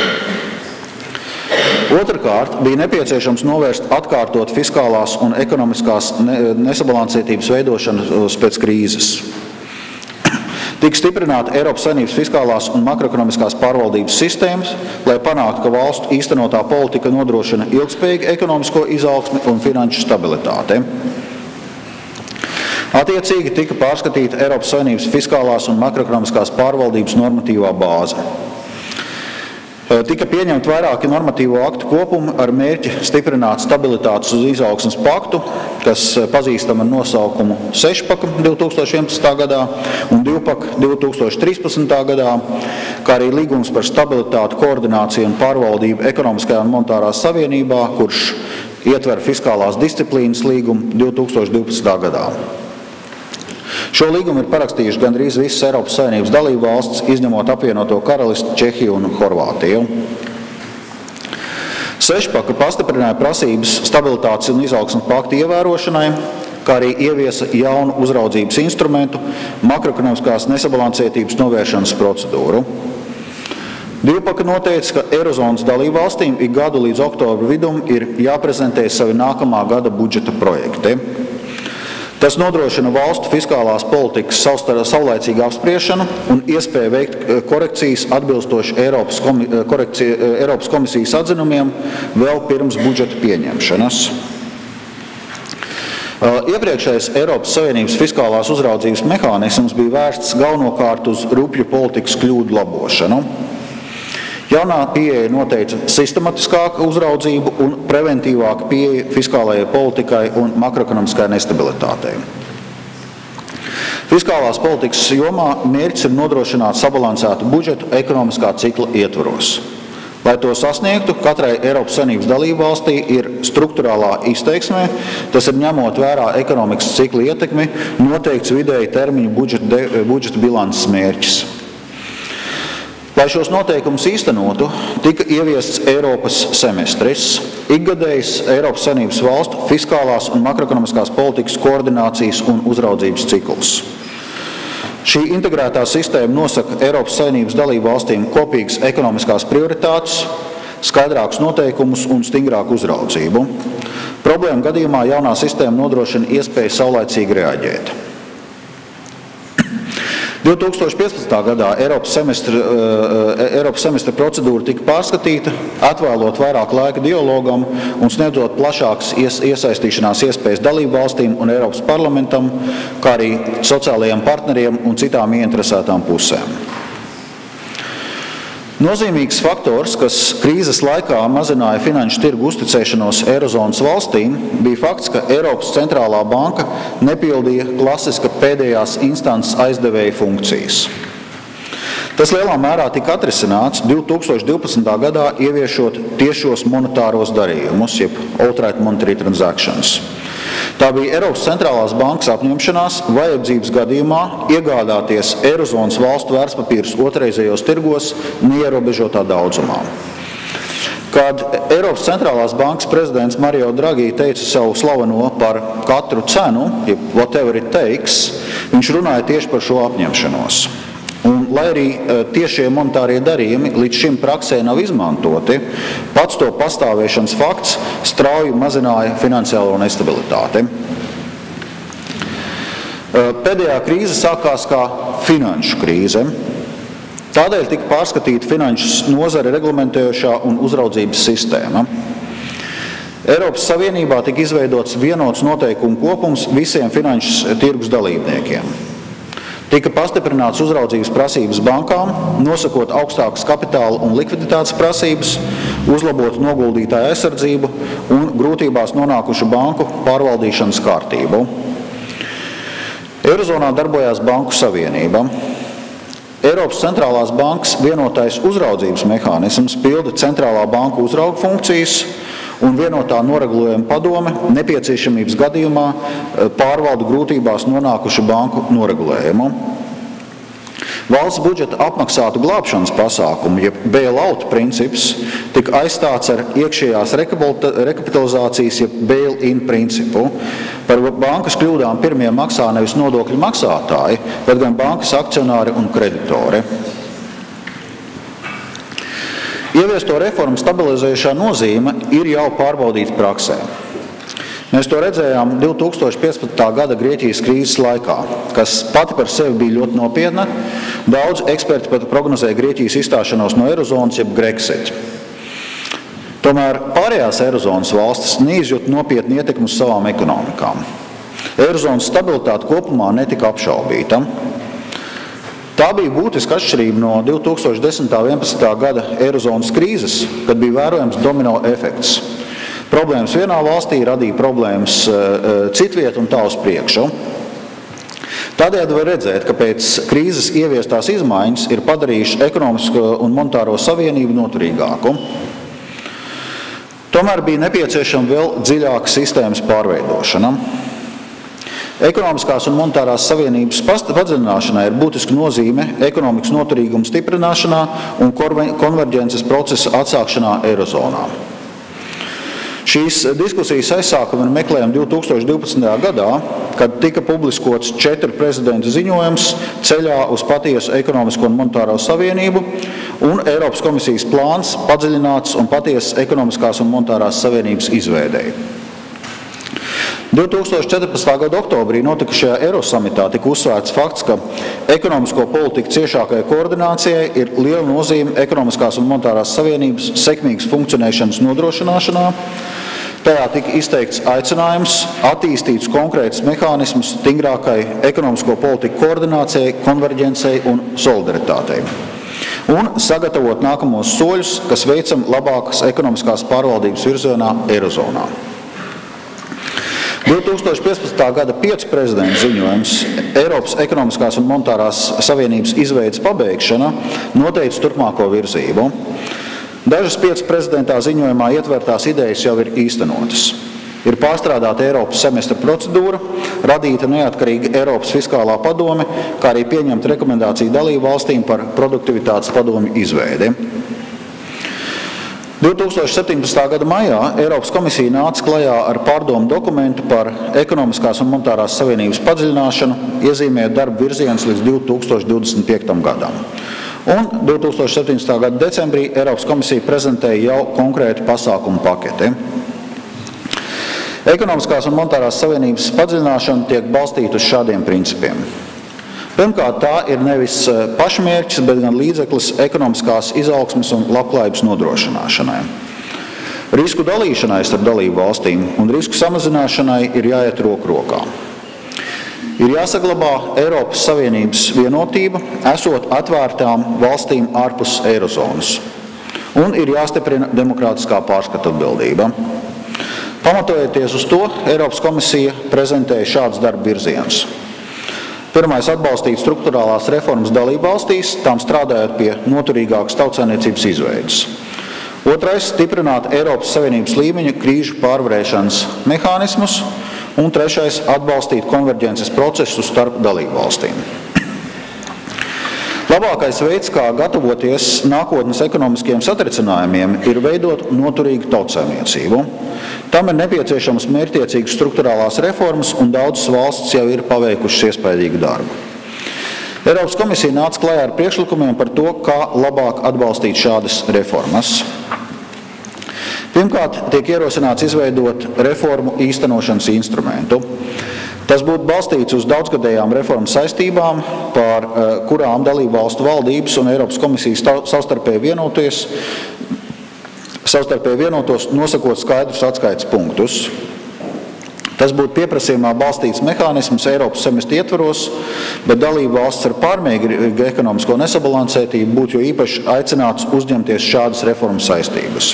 S2: Otrkārt, bija nepieciešams novērst atkārtot fiskālās un ekonomiskās nesabalansētības veidošanas pēc krīzes. Tika stiprināta Eiropas Savienības fiskālās un makroekonomiskās pārvaldības sistēmas, lai panāktu, ka valstu īstenotā politika nodrošina ilgspējīgu ekonomisko izaugsmi un finanšu stabilitāti. Attiecīgi tika pārskatīta Eiropas Savienības fiskālās un makroekonomiskās pārvaldības normatīvā bāze. Tika pieņemti vairāki normatīvo aktu kopumi ar mērķi stiprināt stabilitātes uz izaugsmes paktu, kas pazīstama ar nosaukumu 6-paka 2011. gadā un 2-paka 2013. gadā, kā arī līgums par stabilitāti, koordināciju un pārvaldību ekonomiskajā un monetārā savienībā, kurš ietver fiskālās disciplīnas līgumu 2012. gadā. Šo līgumu ir parakstījuši gandrīz visas Eiropas Savienības dalību valstis, izņemot apvienoto karalisti, Čehiju un Horvātiju. 6-paka pastiprināja prasības stabilitātes un izaugsmes pakta ievērošanai, kā arī ieviesa jaunu uzraudzības instrumentu makroekonomiskās nesabalansētības novēršanas procedūru. 2-paka noteica, ka Eirozonas dalību valstīm ik gadu līdz oktobra vidum ir jāprezentē savi nākamā gada budžeta projekti. Tas nodrošina valstu fiskālās politikas saulaicīgu apspriešanu un iespēju veikt korekcijas atbilstoši Eiropas komisijas atzinumiem vēl pirms budžeta pieņemšanas. Iepriekšējais Eiropas Savienības fiskālās uzraudzības mehānisms bija vērsts galvenokārt uz rupju politikas kļūdu labošanu. Jaunā pieeja noteica sistematiskāku uzraudzību un preventīvāku pieeju fiskālajai politikai un makroekonomiskai nestabilitātei. Fiskālās politikas jomā mērķis ir nodrošināt sabalansētu budžetu ekonomiskā cikla ietvaros. Lai to sasniegtu, katrai Eiropas Savienības dalībvalstī ir strukturālā izteiksmē, tas ir ņemot vērā ekonomikas cikla ietekmi, noteikts vidēji termiņu budžeta bilances mērķis. Lai šos noteikumus īstenotu, tika ieviests Eiropas semestris, ikgadējs Eiropas Savienības valstu fiskālās un makroekonomiskās politikas koordinācijas un uzraudzības cikls. Šī integrētā sistēma nosaka Eiropas Savienības dalību valstīm kopīgas ekonomiskās prioritātes, skaidrākus noteikumus un stingrāku uzraudzību. Problēmu gadījumā jaunā sistēma nodrošina iespēju saulaicīgi reaģēt. 2015. gadā Eiropas semestra procedūra tika pārskatīta, atvēlot vairāk laika dialogam un sniedzot plašākas iesaistīšanās iespējas dalību valstīm un Eiropas parlamentam, kā arī sociālajiem partneriem un citām ieinteresētām pusēm. Nozīmīgs faktors, kas krīzes laikā mazināja finanšu tirgu uzticēšanos Eirozonas valstīm, bija fakts, ka Eiropas centrālā banka nepildīja klasiska pēdējās instances aizdevēja funkcijas. Tas lielā mērā tika atrisināts 2012. gadā ieviešot tiešos monetāros darījumus, jeb outright monetary transactions. Tā bija Eiropas centrālās bankas apņemšanās vajadzības gadījumā iegādāties Eirozonas valstu vērtspapīrus otrreizējos tirgos neierobežotā daudzumā. Kad Eiropas centrālās bankas prezidents Mario Draghi teica savu slaveno par katru cenu, jeb whatever it takes, viņš runāja tieši par šo apņemšanos. Un, lai arī tiešie monetārie darījumi līdz šim praksē nav izmantoti, pats to pastāvēšanas fakts strauji mazināja finansiālo nestabilitāti. Pēdējā krīze sākās kā finanšu krīze. Tādēļ tika pārskatīta finanšu nozare reglamentējošā un uzraudzības sistēma. Eiropas Savienībā tika izveidots vienots noteikumu kopums visiem finanšu tirgus dalībniekiem. Tika pastiprināts uzraudzības prasības bankām, nosakot augstākas kapitāla un likviditātes prasības, uzlabot noguldītāju aizsardzību un grūtībās nonākušu banku pārvaldīšanas kārtību. Eirozonā darbojās Banku Savienība. Eiropas centrālās bankas vienotais uzraudzības mehānisms pilda centrālā banka uzrauga funkcijas un vienotā noregulējuma padome nepieciešamības gadījumā pārvalda grūtībās nonākušu banku noregulējumu. Valsts budžeta apmaksātu glābšanas pasākumu, jeb bail-out princips, tika aizstāts ar iekšējās rekapitalizācijas, jeb bail-in principu. Par bankas kļūdām pirmie maksā nevis nodokļu maksātāji, bet gan bankas akcionāri un kreditori. Ieviesto reformu stabilizējušā nozīme ir jau pārbaudīta praksē. Mēs to redzējām 2015. gada Grieķijas krīzes laikā, kas pati par sevi bija ļoti nopietna. Daudz eksperti pat prognozēja Grieķijas izstāšanos no Eirozonas, jeb Grexit. Tomēr pārējās Eirozonas valstis neizjūta nopietnu ietekmi uz savām ekonomikām. Eirozonas stabilitāte kopumā netika apšaubīta. Tā bija būtiska atšķirība no 2010. un 2011. gada Eirozonas krīzes, kad bija vērojams domino efekts. Problēmas vienā valstī radīja problēmas citviet un tā uz priekšu. Tādējādi var redzēt, ka pēc krīzes ieviestās izmaiņas ir padarījušas ekonomisko un monetāro savienību noturīgāku. Tomēr bija nepieciešama vēl dziļāka sistēmas pārveidošana. Ekonomiskās un monetārās savienības padziļināšanai ir būtiska nozīme ekonomikas noturīguma stiprināšanā un konverģences procesa atsākšanā Eirozonā. Šīs diskusijas aizsākumi ir meklējami 2012. gadā, kad tika publiskots 4 prezidenta ziņojums ceļā uz patiesu ekonomisko un monetāro savienību un Eiropas komisijas plāns padziļināts un patiesas ekonomiskās un monetārās savienības izveidei. 2014. gada oktobrī notikušajā Eirosamitā tika uzsvērts fakts, ka ekonomisko politiku ciešākajai koordinācijai ir liela nozīme ekonomiskās un monetārās savienības sekmīgas funkcionēšanas nodrošināšanā. Tajā tika izteikts aicinājums attīstīt konkrētus mehānismus stingrākai ekonomisko politiku koordinācijai, konverģencei un solidaritātei un sagatavot nākamos soļus, kas veicam labākas ekonomiskās pārvaldības virzienā Eirozonā. 2015. gada 5 prezidenta ziņojums Eiropas ekonomiskās un monetārās savienības izveides pabeigšana noteica turpmāko virzību. Dažas 5 prezidentā ziņojumā ietvērtās idejas jau ir īstenotas. Ir pārstrādāta Eiropas semestra procedūra, radīta neatkarīga Eiropas fiskālā padome, kā arī pieņemta rekomendācija dalību valstīm par produktivitātes padomju izveidi. 2017. gada maijā Eiropas komisija nāca klajā ar pārdomu dokumentu par ekonomiskās un monetārās savienības padziļināšanu, iezīmējot darba virzienus līdz 2025. gadam. Un 2017. gada decembrī Eiropas komisija prezentēja jau konkrētu pasākumu paketi. Ekonomiskās un monetārās savienības padziļināšana tiek balstīta uz šādiem principiem. Pirmkārt, tā ir nevis pašmērķis, bet gan līdzeklis ekonomiskās izaugsmes un labklājības nodrošināšanai. Risku dalīšanai starp dalību valstīm un risku samazināšanai ir jāiet roku rokā. Ir jāsaglabā Eiropas Savienības vienotība, esot atvērtām valstīm ārpus Eirozonas. Un ir jāstiprina demokrātiskā pārskata atbildība. Pamatojoties uz to, Eiropas komisija prezentēja šādus darba virzienus. Pirmais - atbalstīt strukturālās reformas dalībvalstīs, tām strādājot pie noturīgākas tautsaimniecības izveides. Otrais - stiprināt Eiropas Savienības līmeņa krīžu pārvarēšanas mehānismus. Un trešais - atbalstīt konverģences procesu starp dalībvalstīm. Labākais veids, kā gatavoties nākotnes ekonomiskiem satricinājumiem, ir veidot noturīgu tautsaimniecību. Tam ir nepieciešamas mērķtiecīgas strukturālās reformas, un daudzas valstis jau ir paveikušas iespaidīgu darbu. Eiropas komisija nāca klajā ar priekšlikumiem par to, kā labāk atbalstīt šādas reformas. Pirmkārt, tiek ierosināts izveidot reformu īstenošanas instrumentu. Tas būtu balstīts uz daudzgadējām reformu saistībām, par kurām dalību valstu valdības un Eiropas komisijas savstarpēji vienotos, nosakot skaidrus atskaites punktus. Tas būtu pieprasījumā balstīts mehānisms Eiropas semestra ietvaros, bet dalību valsts ar pārmērīgu ekonomisko nesabalansētību būtu jo īpaši aicināts uzņemties šādas reformu saistības.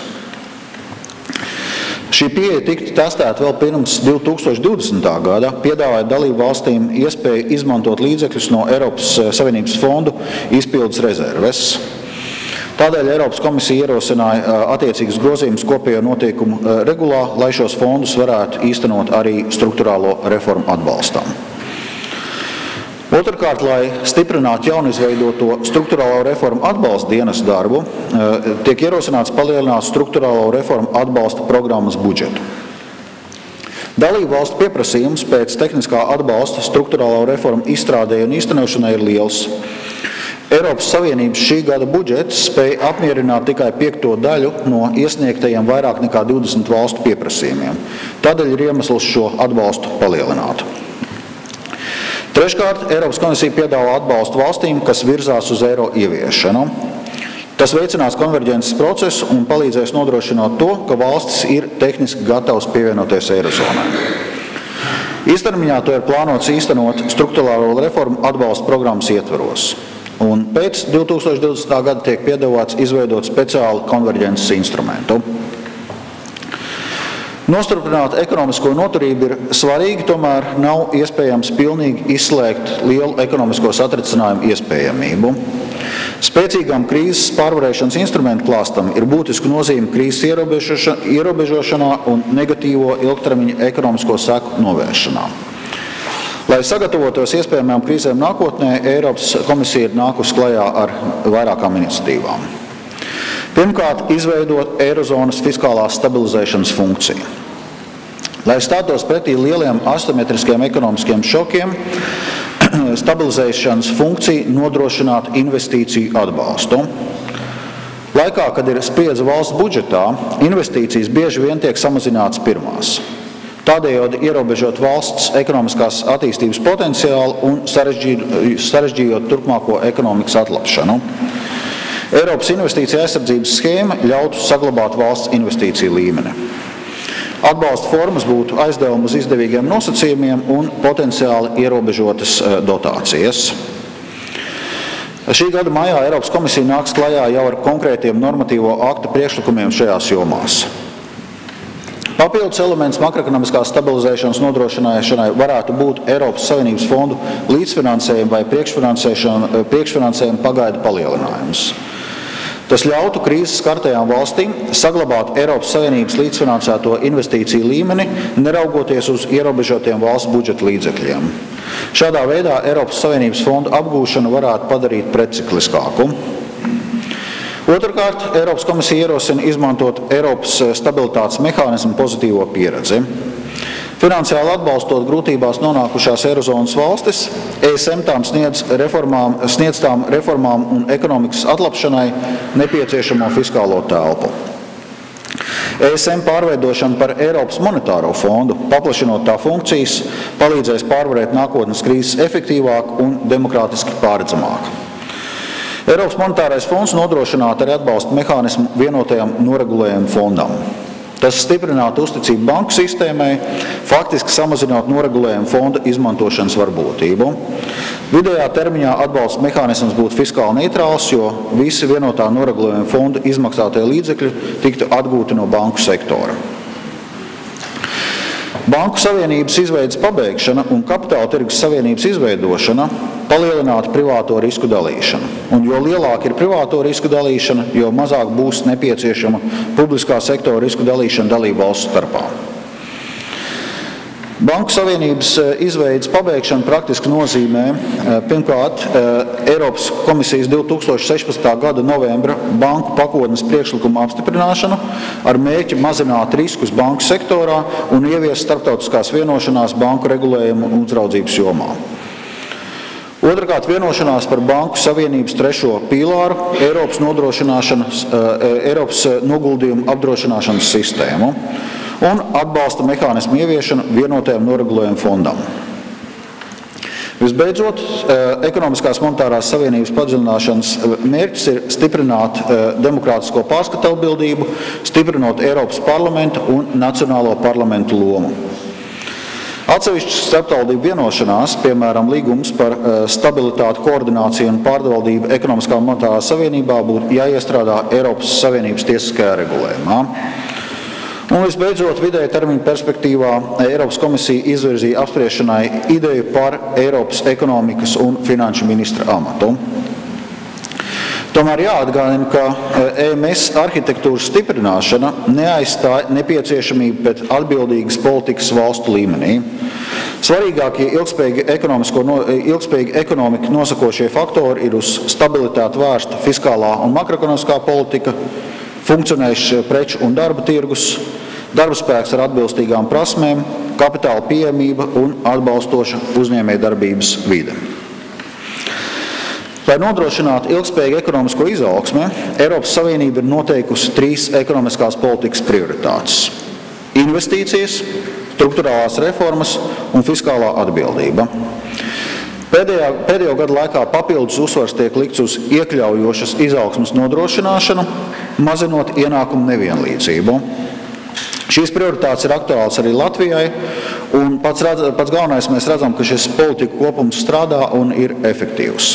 S2: Šī pieeja tiktu testēta vēl pirms 2020. gada, piedāvājot dalību valstīm iespēju izmantot līdzekļus no Eiropas Savienības fondu izpildes rezerves. Tādēļ Eiropas komisija ierosināja attiecīgus grozījumus kopējo noteikumu regulā, lai šos fondus varētu īstenot arī strukturālo reformu atbalstam. Otrkārt, lai stiprinātu jaunizveidoto strukturālo reformu atbalsta dienas darbu, tiek ierosināts palielināt strukturālo reformu atbalsta programmas budžetu. Dalību valstu pieprasījums pēc tehniskā atbalsta strukturālo reformu izstrādē un īstenošanai ir liels. Eiropas Savienības šī gada budžets spēja apmierināt tikai 5. daļu no iesniegtajiem vairāk nekā 20 valstu pieprasījumiem. Tādēļ ir iemesls šo atbalstu palielināt. Treškārt, Eiropas komisija piedāvā atbalstu valstīm, kas virzās uz eiro ieviešanu. Tas veicinās konverģences procesu un palīdzēs nodrošināt to, ka valstis ir tehniski gatavas pievienoties eirozonai. Īstermiņā to ir plānots īstenot strukturālo reformu atbalsta programmas ietvaros. Un pēc 2020. gada tiek piedāvāts izveidot speciālu konverģences instrumentu. Nostiprināt ekonomisko noturību ir svarīgi, tomēr nav iespējams pilnīgi izslēgt lielu ekonomisko satricinājumu iespējamību. Spēcīgam krīzes pārvarēšanas instrumentu klāstam ir būtiska nozīme krīzes ierobežošanā un negatīvo ilgtermiņa ekonomisko seku novēršanā. Lai sagatavotos iespējamām krīzēm nākotnē, Eiropas komisija ir nākusi klajā ar vairākām iniciatīvām. Pirmkārt, izveidot eirozonas fiskālās stabilizēšanas funkciju. Lai stātos pretī lieliem asimetriskiem ekonomiskiem šokiem, stabilizēšanas funkcija nodrošināt investīciju atbalstu. Laikā, kad ir spriedze valsts budžetā, investīcijas bieži vien tiek samazinātas pirmās. Tādējādi ierobežot valsts ekonomiskās attīstības potenciālu un sarežģījot turpmāko ekonomikas atlapšanu. Eiropas investīcija aizsardzības schēma ļautu saglabāt valsts investīciju līmeni. Atbalsta formas būtu aizdevumi uz izdevīgiem nosacījumiem un potenciāli ierobežotas dotācijas. Šī gada maijā Eiropas komisija nāks klajā jau ar konkrētiem normatīvo aktu priekšlikumiem šajās jomās. Papildus elements makroekonomiskās stabilizēšanas nodrošināšanai varētu būt Eiropas Savienības fondu līdzfinansējuma vai priekšfinansējuma pagaidu palielinājums. Tas ļautu krīzes skartajām valstīm saglabāt Eiropas Savienības līdzfinansēto investīciju līmeni, neraugoties uz ierobežotiem valsts budžeta līdzekļiem. Šādā veidā Eiropas Savienības fondu apgūšanu varētu padarīt precikliskāku. Otrkārt, Eiropas komisija ierosina izmantot Eiropas stabilitātes mehānismu pozitīvo pieredzi. Finansiāli atbalstot grūtībās nonākušās eirozonas valstis, ESM tām sniedz tām reformām un ekonomikas atlapšanai nepieciešamo fiskālo telpu. ESM pārveidošana par Eiropas monetāro fondu, paplašinot tā funkcijas, palīdzēs pārvarēt nākotnes krīzes efektīvāk un demokrātiski pārredzamāk. Eiropas monetārais fonds nodrošinātu arī atbalsta mehānismu vienotajam noregulējumu fondam. Tas stiprinātu uzticību banku sistēmai, faktiski samazinot noregulējumu fonda izmantošanas varbūtību. Vidējā termiņā atbalsta mehānisms būtu fiskāli neitrāls, jo visi vienotā noregulējuma fonda izmaksātie līdzekļi tiktu atgūti no banku sektora. Banku savienības izveides pabeigšana un kapitāla tirgus savienības izveidošana palielinātu privāto risku dalīšanu. Un jo lielāka ir privāto risku dalīšana, jo mazāk būs nepieciešama publiskā sektora risku dalīšana dalību valstu starpā. Banku savienības izveides pabeigšana praktiski nozīmē pirmkārt Eiropas komisijas 2016. gada novembra banku pakotnes priekšlikuma apstiprināšanu ar mērķi mazināt riskus banku sektorā un ieviest starptautiskās vienošanās banku regulējumu un uzraudzības jomā. Otrakārt, vienošanās par Banku Savienības trešo pīlāru, Eiropas noguldījumu apdrošināšanas sistēmu un atbalsta mehānismu ieviešanu vienotajam noregulējumu fondam. Visbeidzot, ekonomiskās monetārās savienības padziļināšanas mērķis ir stiprināt demokrātisko pārskatāmību, stiprinot Eiropas parlamenta un nacionālo parlamentu lomu. Atsevišķas starpvaldību vienošanās, piemēram, līgums par stabilitāti, koordināciju un pārvaldību ekonomiskā un monetārā savienībā būtu jāiestrādā Eiropas Savienības tiesiskajā regulējumā. Un visbeidzot, vidēja termiņa perspektīvā Eiropas komisija izvirzīja apspriešanai ideju par Eiropas ekonomikas un finanšu ministra amatu. Tomēr jāatgādina, ka EMS arhitektūras stiprināšana neaizstāja nepieciešamību pēc atbildīgas politikas valstu līmenī. Svarīgākie ilgspējīgi ekonomiku nosakošie faktori ir uz stabilitāti vērsta fiskālā un makroekonomiskā politika, funkcionējušs preču un darba tirgus, darbspēks ar atbilstīgām prasmēm, kapitāla pieejamība un atbalstoša uzņēmējdarbības vide. Lai nodrošinātu ilgspējīgu ekonomisko izaugsmi, Eiropas Savienība ir noteikusi 3 ekonomiskās politikas prioritātes – investīcijas, strukturālās reformas un fiskālā atbildība. Pēdējo gadu laikā papildus uzsvars tiek likts uz iekļaujošas izaugsmes nodrošināšanu, mazinot ienākumu nevienlīdzību. Šīs prioritātes ir aktuāls arī Latvijai, un pats galvenais mēs redzam, ka šis politiku kopums strādā un ir efektīvs.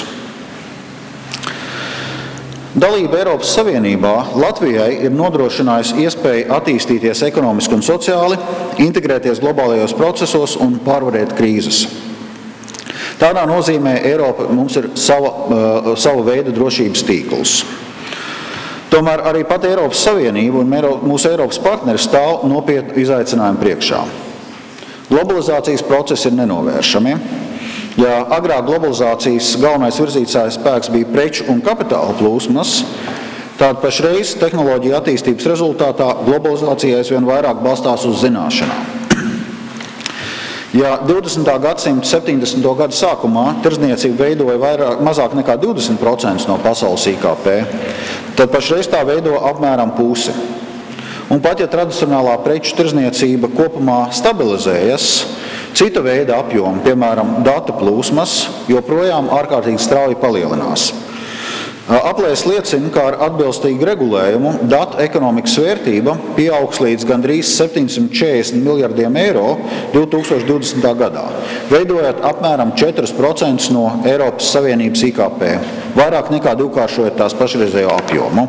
S2: Dalība Eiropas Savienībā Latvijai ir nodrošinājusi iespēju attīstīties ekonomiski un sociāli, integrēties globālajos procesos un pārvarēt krīzes. Tādā nozīmē Eiropa mums ir sava veida drošības tīkls. Tomēr arī pat Eiropas Savienība un mūsu Eiropas partneri stāv nopietnu izaicinājumu priekšā. Globalizācijas procesi ir nenovēršami. Ja agrāk globalizācijas galvenais virzītājs spēks bija preču un kapitāla plūsmas, tad pašreiz tehnoloģija attīstības rezultātā globalizācija aizvien vairāk balstās uz zināšanām. Ja 20. gadsimta 70. gadu sākumā tirdzniecība veidoja mazāk nekā 20% no pasaules IKP, tad pašreiz tā veido apmēram pusi. Un pat ja tradicionālā preču tirdzniecība kopumā stabilizējas, cita veida apjomi, piemēram, datu plūsmas, joprojām ārkārtīgi strauji palielinās. Aplēses liecina, ka ar atbilstīgu regulējumu datu ekonomikas vērtība pieaugs līdz gandrīz 740 miljardiem eiro 2020. gadā, veidojot apmēram 4% no Eiropas Savienības IKP, vairāk nekā divkāršojot tās pašreizējo apjomu.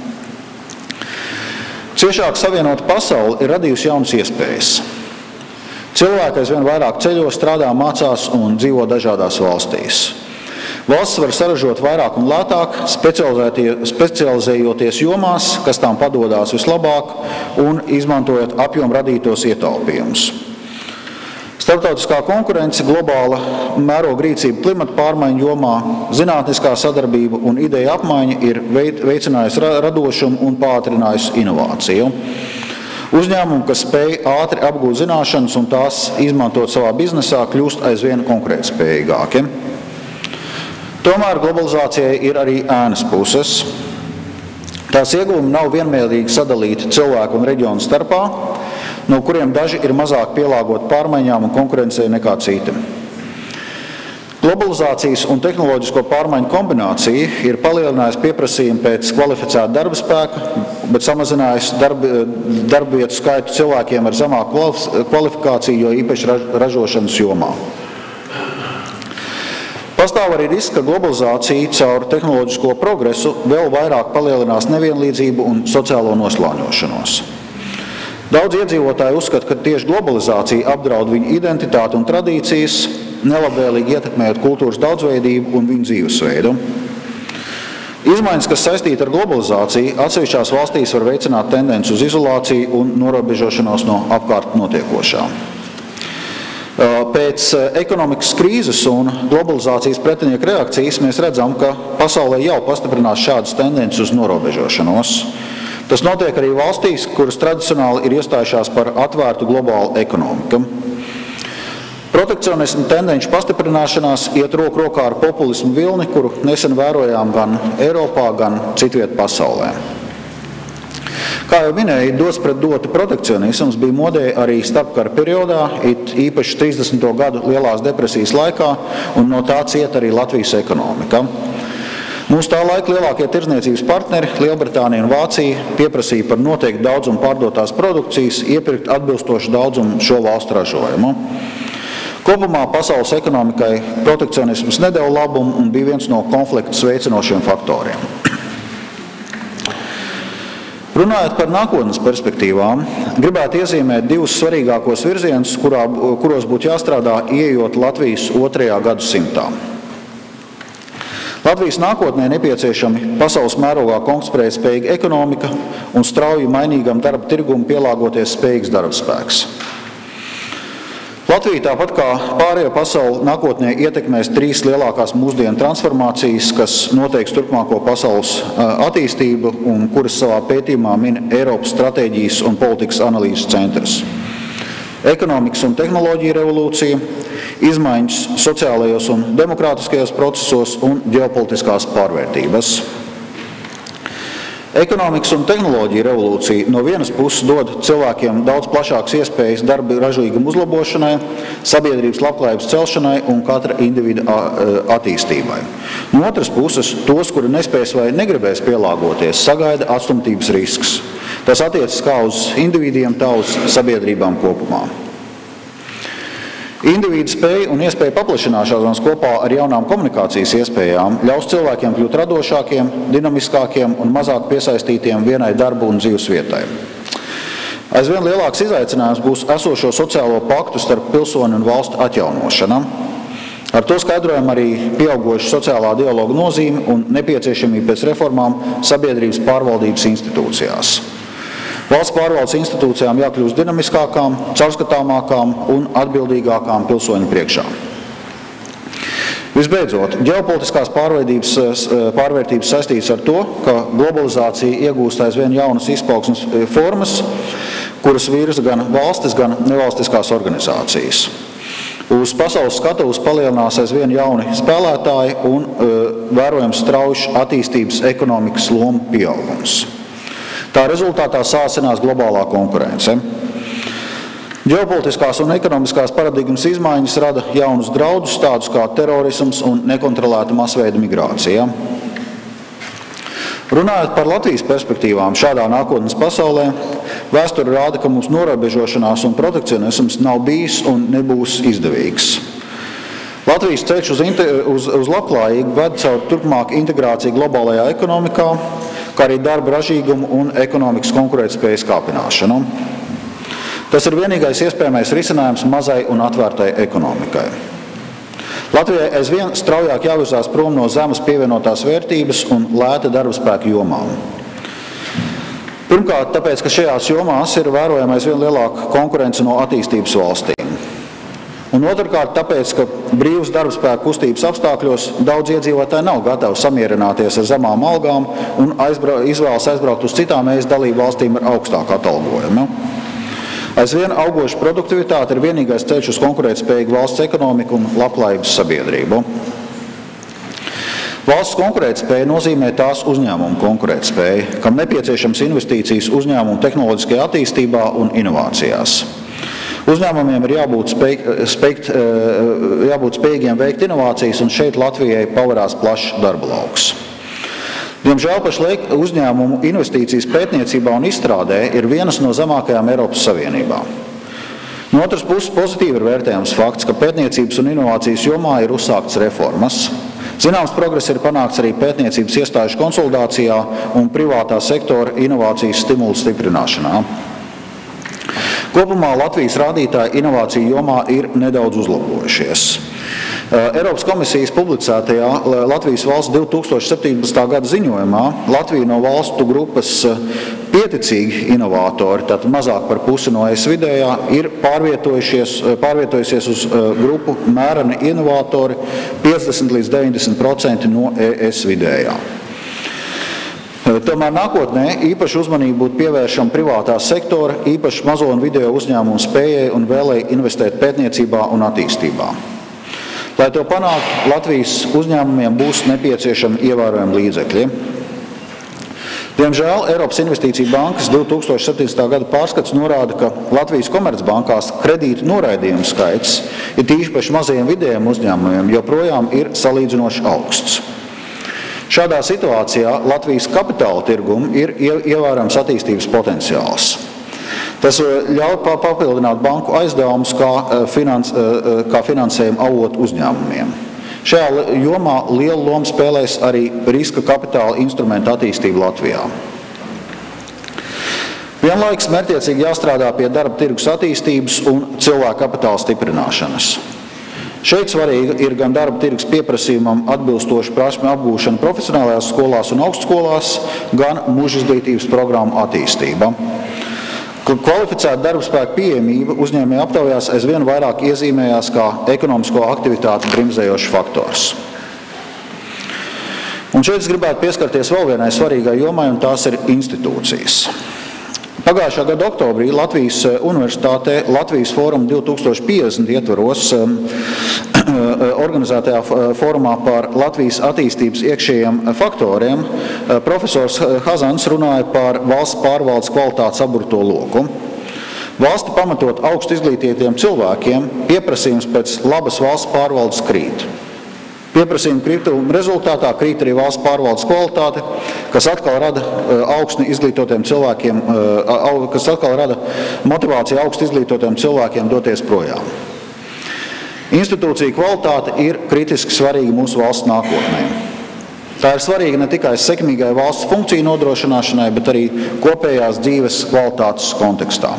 S2: Ciešāk savienota pasaule ir radījusi jaunas iespējas. Cilvēki aizvien vairāk ceļo, strādā, mācās un dzīvo dažādās valstīs. Valsts var saražot vairāk un lētāk, specializējoties jomās, kas tām padodās vislabāk un izmantojot apjomu radītos ietaupījumus. Starptautiskā konkurence, globāla mēroga rīcība klimata pārmaiņu jomā, zinātniskā sadarbība un ideja apmaiņa ir veicinājusi radošumu un pātrinājusi inovāciju. Uzņēmumi, kas spēj ātri apgūt zināšanas un tās izmantot savā biznesā, kļūst aizvien konkurētspējīgāki. Tomēr globalizācijai ir arī ēnas puses. Tās ieguvumi nav vienmērīgi sadalīti cilvēku un reģionu starpā, no kuriem daži ir mazāk pielāgoti pārmaiņām un konkurencei nekā citi. Globalizācijas un tehnoloģisko pārmaiņu kombinācija ir palielinājusi pieprasījumu pēc kvalificēta darba spēka, bet samazinājusi darba vietu skaitu cilvēkiem ar zemāku kvalifikāciju, jo īpaši ražošanas jomā. Pastāv arī risks, ka globalizācija caur tehnoloģisko progresu vēl vairāk palielinās nevienlīdzību un sociālo noslāņošanos. Daudz iedzīvotāji uzskata, ka tieši globalizācija apdraud viņu identitāti un tradīcijas, nelabvēlīgi ietekmējot kultūras daudzveidību un viņu dzīvesveidu. Izmaiņas, kas saistīta ar globalizāciju, atsevišķās valstīs var veicināt tendenci uz izolāciju un norobežošanos no apkārt notiekošā. Pēc ekonomikas krīzes un globalizācijas pretinieku reakcijas mēs redzam, ka pasaulē jau pastiprinās šādas tendences uz norobežošanos. Tas notiek arī valstīs, kuras tradicionāli ir iestājušās par atvērtu globālu ekonomiku. Protekcionismu tendenci pastiprināšanās iet roku rokā ar populismu vilni, kuru nesen vērojām gan Eiropā, gan citviet pasaulē. Kā jau minēju, dos pret dotu protekcionisms bija modē arī starpkara periodā, it īpaši 30. gadu lielās depresijas laikā, un no tā ciet arī Latvijas ekonomika. Mūsu tā laika lielākie tirdzniecības partneri, Lielbritānija un Vācija, pieprasīja par noteiktu daudzumu pārdotās produkcijas iepirkt atbilstošu daudzumu šo valstu ražojumu. Kopumā pasaules ekonomikai protekcionisms nedeva labumu un bija viens no konfliktus veicinošiem faktoriem. Runājot par nākotnes perspektīvām, gribētu iezīmēt divus svarīgākos virzienus, kuros būtu jāstrādā ieejot Latvijas 2. gadsimtā. Latvijas nākotnē nepieciešami pasaules mērogā konkurētspējīga ekonomika un strauji mainīgam darba tirgum pielāgoties spējīgs darbspēks. Latvija, tāpat kā pārējo pasauli, nākotnē ietekmēs 3 lielākās mūsdienu transformācijas, kas noteiks turpmāko pasaules attīstību un kuras savā pētījumā min Eiropas stratēģijas un politikas analīzes centrs. Ekonomikas un tehnoloģija revolūcija, izmaiņas sociālajos un demokrātiskajos procesos un ģeopolitiskās pārvērtības. Ekonomikas un tehnoloģija revolūcija no vienas puses dod cilvēkiem daudz plašākas iespējas darba ražīguma uzlabošanai, sabiedrības labklājības celšanai un katra individa attīstībai. No otras puses, tos, kuri nespēs vai negribēs pielāgoties, sagaida atstumtības risks. Tas attiecas kā uz individiem, tā uz sabiedrībām kopumā. Individu spēja un iespēja paplašināšanās kopā ar jaunām komunikācijas iespējām ļaus cilvēkiem kļūt radošākiem, dinamiskākiem un mazāk piesaistītiem vienai darbu un dzīves vietai. Aizvien lielāks izaicinājums būs esošo sociālo paktu starp pilsoni un valstu atjaunošana. Ar to skaidrojam arī pieaugošu sociālā dialoga nozīmi un nepieciešamību pēc reformām sabiedrības pārvaldības institūcijās. Valsts pārvaldes institūcijām jākļūst dinamiskākām, caurskatāmākām un atbildīgākām pilsoņu priekšā. Visbeidzot, ģeopolitiskās pārvērtības saistītas ar to, ka globalizācija iegūst aizvien jaunas izpauksmes formas, kuras virza gan valstis, gan nevalstiskās organizācijas. Uz pasaules skatuves palielinās aizvien jauni spēlētāji un vērojams strauji attīstības ekonomikas lomu pieaugums. Tā rezultātā sāsinās globālā konkurence. Ģeopolitiskās un ekonomiskās paradigmas izmaiņas rada jaunus draudus, tādus kā terorisms un nekontrolēta masveida migrācija. Runājot par Latvijas perspektīvām šādā nākotnes pasaulē, vēsture rāda, ka mūsu norobežošanās un protekcionisms nav bijis un nebūs izdevīgs. Latvijas ceļš uz labklājību ved caur turpmāk integrāciju globālajā ekonomikā, kā arī darba ražīgumu un ekonomikas konkurētspējas kāpināšanu. Tas ir vienīgais iespējamais risinājums mazai un atvērtai ekonomikai. Latvijai aizvien straujāk jāvirzās prom no zemes pievienotās vērtības un lēta darba spēka jomām. Pirmkārt, tāpēc, ka šajās jomās ir vērojama aizvien lielāka konkurence no attīstības valstīm. Un otrkārt, tāpēc, ka brīvas darbspēka kustības apstākļos daudz iedzīvotāji nav gatavi samierināties ar zemām algām un izvēlas aizbraukt uz citām ES dalību valstīm ar augstāku atalgojumu. Aizvien augoša produktivitāte ir vienīgais ceļš uz konkurētspējīgu valsts ekonomiku un labklājības sabiedrību. Valsts konkurētspēja nozīmē tās uzņēmumu konkurētspēju, kam nepieciešams investīcijas uzņēmumu tehnoloģiskajā attīstībā un inovācijās. Uzņēmumiem ir jābūt spējīgiem veikt inovācijas, un šeit Latvijai pavarās plašs darba lauks. Diemžēl pašlaik uzņēmumu investīcijas pētniecībā un izstrādē ir vienas no zemākajām Eiropas Savienībā. No otras puses pozitīvi ir vērtējams fakts, ka pētniecības un inovācijas jomā ir uzsāktas reformas. Zināms progress ir panākts arī pētniecības iestāžu konsolidācijā un privātā sektora inovācijas stimulu stiprināšanā. Kopumā Latvijas rādītāji inovāciju jomā ir nedaudz uzlabojušies. Eiropas komisijas publicētajā Latvijas valsts 2017. gada ziņojumā Latvija no valstu grupas pieticīgi inovatori, tātad mazāk par pusi no ES vidējā, ir pārvietojusies uz grupu mēreni inovatori 50 līdz 90% no ES vidējā. Tomēr nākotnē īpaši uzmanību būtu pievēršama privātā sektora, īpaši mazo un video uzņēmumu spējai un vēlēji investēt pētniecībā un attīstībā. Lai to panāktu, Latvijas uzņēmumiem būs nepieciešami ievērojami līdzekļi. Diemžēl Eiropas Investīcija bankas 2017. gada pārskats norāda, ka Latvijas Komercbankās kredītu noraidījumu skaits ir tīpaši mazajiem vidējiem uzņēmumiem joprojām ir salīdzinoši augsts. Šādā situācijā Latvijas kapitāla tirgum ir ievērojams attīstības potenciāls. Tas ļauj papildināt banku aizdevumus kā finansējumu avotu uzņēmumiem. Šajā jomā lielu lomu spēlēs arī riska kapitāla instrumentu attīstība Latvijā. Vienlaikus mērķtiecīgi jāstrādā pie darba tirgus attīstības un cilvēku kapitāla stiprināšanas. Šeit svarīga ir gan darba tirgus pieprasījumam atbilstoša prasme apgūšana profesionālajās skolās un augstskolās, gan mūža izglītības programmu attīstība. Kvalificēta darba spēka pieejamība uzņēmēju aptaujās aizvien vairāk iezīmējās kā ekonomisko aktivitāti bremzējošs faktors. Un šeit es gribētu pieskarties vēl vienai svarīgai jomai, un tās ir institūcijas. Pagājušā gada oktobrī Latvijas Universitātē Latvijas fóruma 2050 ietvaros organizētajā fórumā par Latvijas attīstības iekšējiem faktoriem profesors Hazans runāja par valsts pārvaldes kvalitātes aburto loku. Valsti pamatot augstu izglītītiem cilvēkiem, pieprasījums pēc labas valsts pārvaldes krīt. Pieprasījuma krituma rezultātā krīt arī valsts pārvaldes kvalitāte, kas atkal rada augstu izglītotiem cilvēkiem, kas atkal rada motivāciju augstu izglītotiem cilvēkiem doties projām. Institūcija kvalitāte ir kritiski svarīga mūsu valsts nākotnē. Tā ir svarīga ne tikai sekmīgai valsts funkciju nodrošināšanai, bet arī kopējās dzīves kvalitātes kontekstā.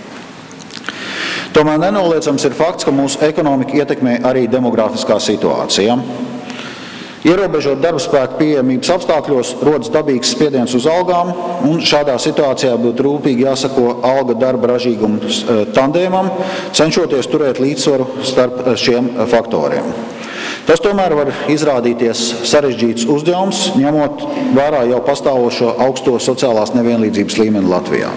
S2: Tomēr nenoliedzams ir fakts, ka mūsu ekonomiku ietekmē arī demografiskā situācija. Ierobežot darba spēku pieejamības apstākļos rodas dabīgs spiediens uz algām, un šādā situācijā būtu rūpīgi jāsako alga darba ražīguma tandēmam, cenšoties turēt līdzsvaru starp šiem faktoriem. Tas tomēr var izrādīties sarežģīts uzdevums, ņemot vērā jau pastāvošo augsto sociālās nevienlīdzības līmeni Latvijā.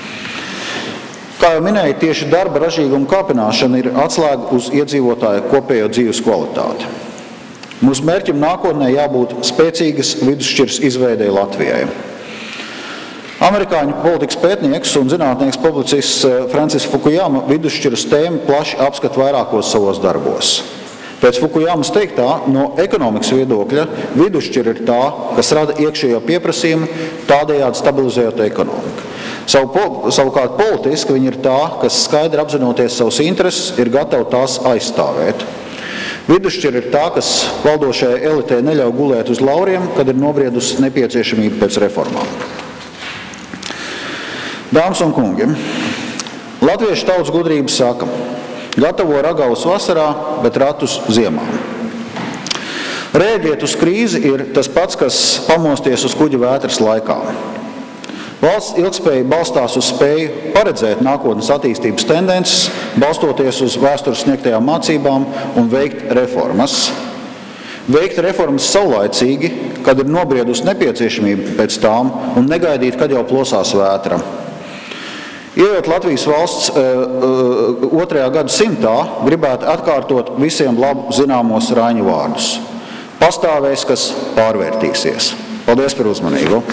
S2: Kā jau minēju, tieši darba ražīguma kāpināšana ir atslēga uz iedzīvotāju kopējo dzīves kvalitāti. Mūsu mērķim nākotnē jābūt spēcīgas vidusšķiras izveidei Latvijai. Amerikāņu politikas pētnieks un zinātnieks publicists Francis Fukuyama vidusšķiras tēmu plaši apskata vairākos savos darbos. Pēc Fukuyamas teiktā, no ekonomikas viedokļa vidusšķira ir tā, kas rada iekšējo pieprasījumu, tādējādi stabilizējot ekonomiku. Savukārt politiski viņa ir tā, kas skaidri apzinoties savus intereses, ir gatava tās aizstāvēt. Vidusšķira ir tā, kas valdošajai elitei neļauj gulēt uz lauriem, kad ir nobriedusi nepieciešamība pēc reformām. Dāmas un kungi, latviešu tautas gudrība saka: gatavo ragavus vasarā, bet ratus ziemā. Rēģēt uz krīzi ir tas pats, kas pamosties uz kuģa vētras laikā. Valsts ilgspēja balstās uz spēju paredzēt nākotnes attīstības tendences, balstoties uz vēstures sniegtajām mācībām un veikt reformas. Veikt reformas saulaicīgi, kad ir nobriedusi nepieciešamība pēc tām, un negaidīt, kad jau plosās vētra. Ejot Latvijas valsts 2. gadsimtā, gribētu atkārtot visiem labu zināmos Raiņu vārdus. Pastāvēs, kas pārvērtīsies. Paldies par uzmanību!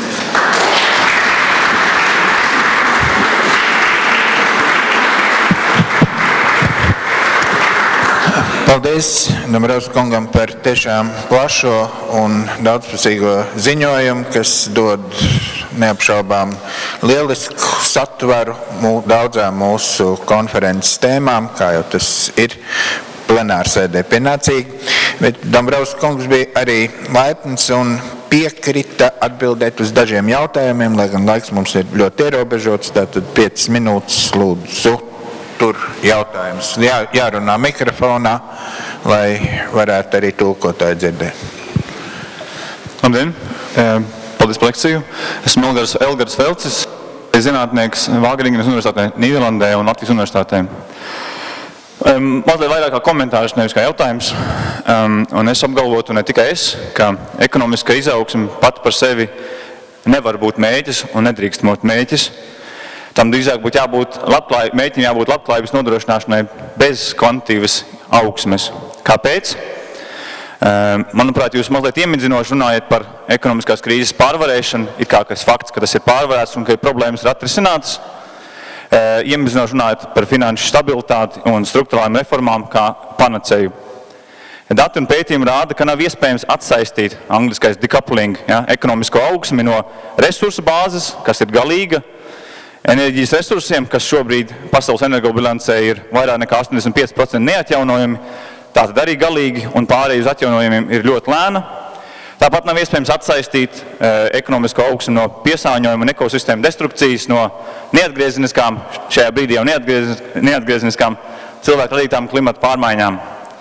S1: Paldies Dombrovska kungam par tiešām plašo un daudzpusīgo ziņojumu, kas dod neapšaubām lielisku satvaru daudzām mūsu konferences tēmām, kā jau tas ir plenārsēdē pienācīgi. Bet Dombrovska kungs bija arī laipns un piekrita atbildēt uz dažiem jautājumiem, lai gan laiks mums ir ļoti ierobežots, tātad 5 minūtes lūdzu. tur jautājums. Jārunā mikrofonā, lai varētu arī tulkotāji dzirdēt.
S3: Labdien! Paldies par lekciju. Esmu Elgars Felcis, zinātnieks Vāgeningenas universitātē Nīderlandē un Latvijas universitātē. Mazliet vairāk kā komentārs, nevis kā jautājums. Un es apgalvotu, ne tikai es, ka ekonomiska izaugsme pat par sevi nevar būt mērķis un nedrīkst būt mērķis. Tam drīzāk būtu mērķim jābūt labklājības nodrošināšanai bez kvantitīvas augsmes. Kāpēc? Manuprāt, jūs mazliet iemidzinoši runājat par ekonomiskās krīzes pārvarēšanu, it kā kas fakts, ka tas ir pārvarēts un ka problēmas ir atrisinātas. Iemidzinoši runājat par finanšu stabilitāti un strukturālām reformām kā panacēju. Dati un pētījumi rāda, ka nav iespējams atsaistīt angliskais decoupling, ekonomisko augsmi no resursu bāzes, kas ir galīga, enerģijas resursiem, kas šobrīd pasaules energobilancē ir vairāk nekā 85% neatjaunojami, tātad arī galīgi, un pārēj uz atjaunojumiem ir ļoti lēna. Tāpat nav iespējams atsaistīt ekonomisko augsmu no piesāņojuma un ekosistēmu destrukcijas, no neatgriezeniskām, šajā brīdī jau neatgriezeniskām cilvēku radītām klimata pārmaiņām.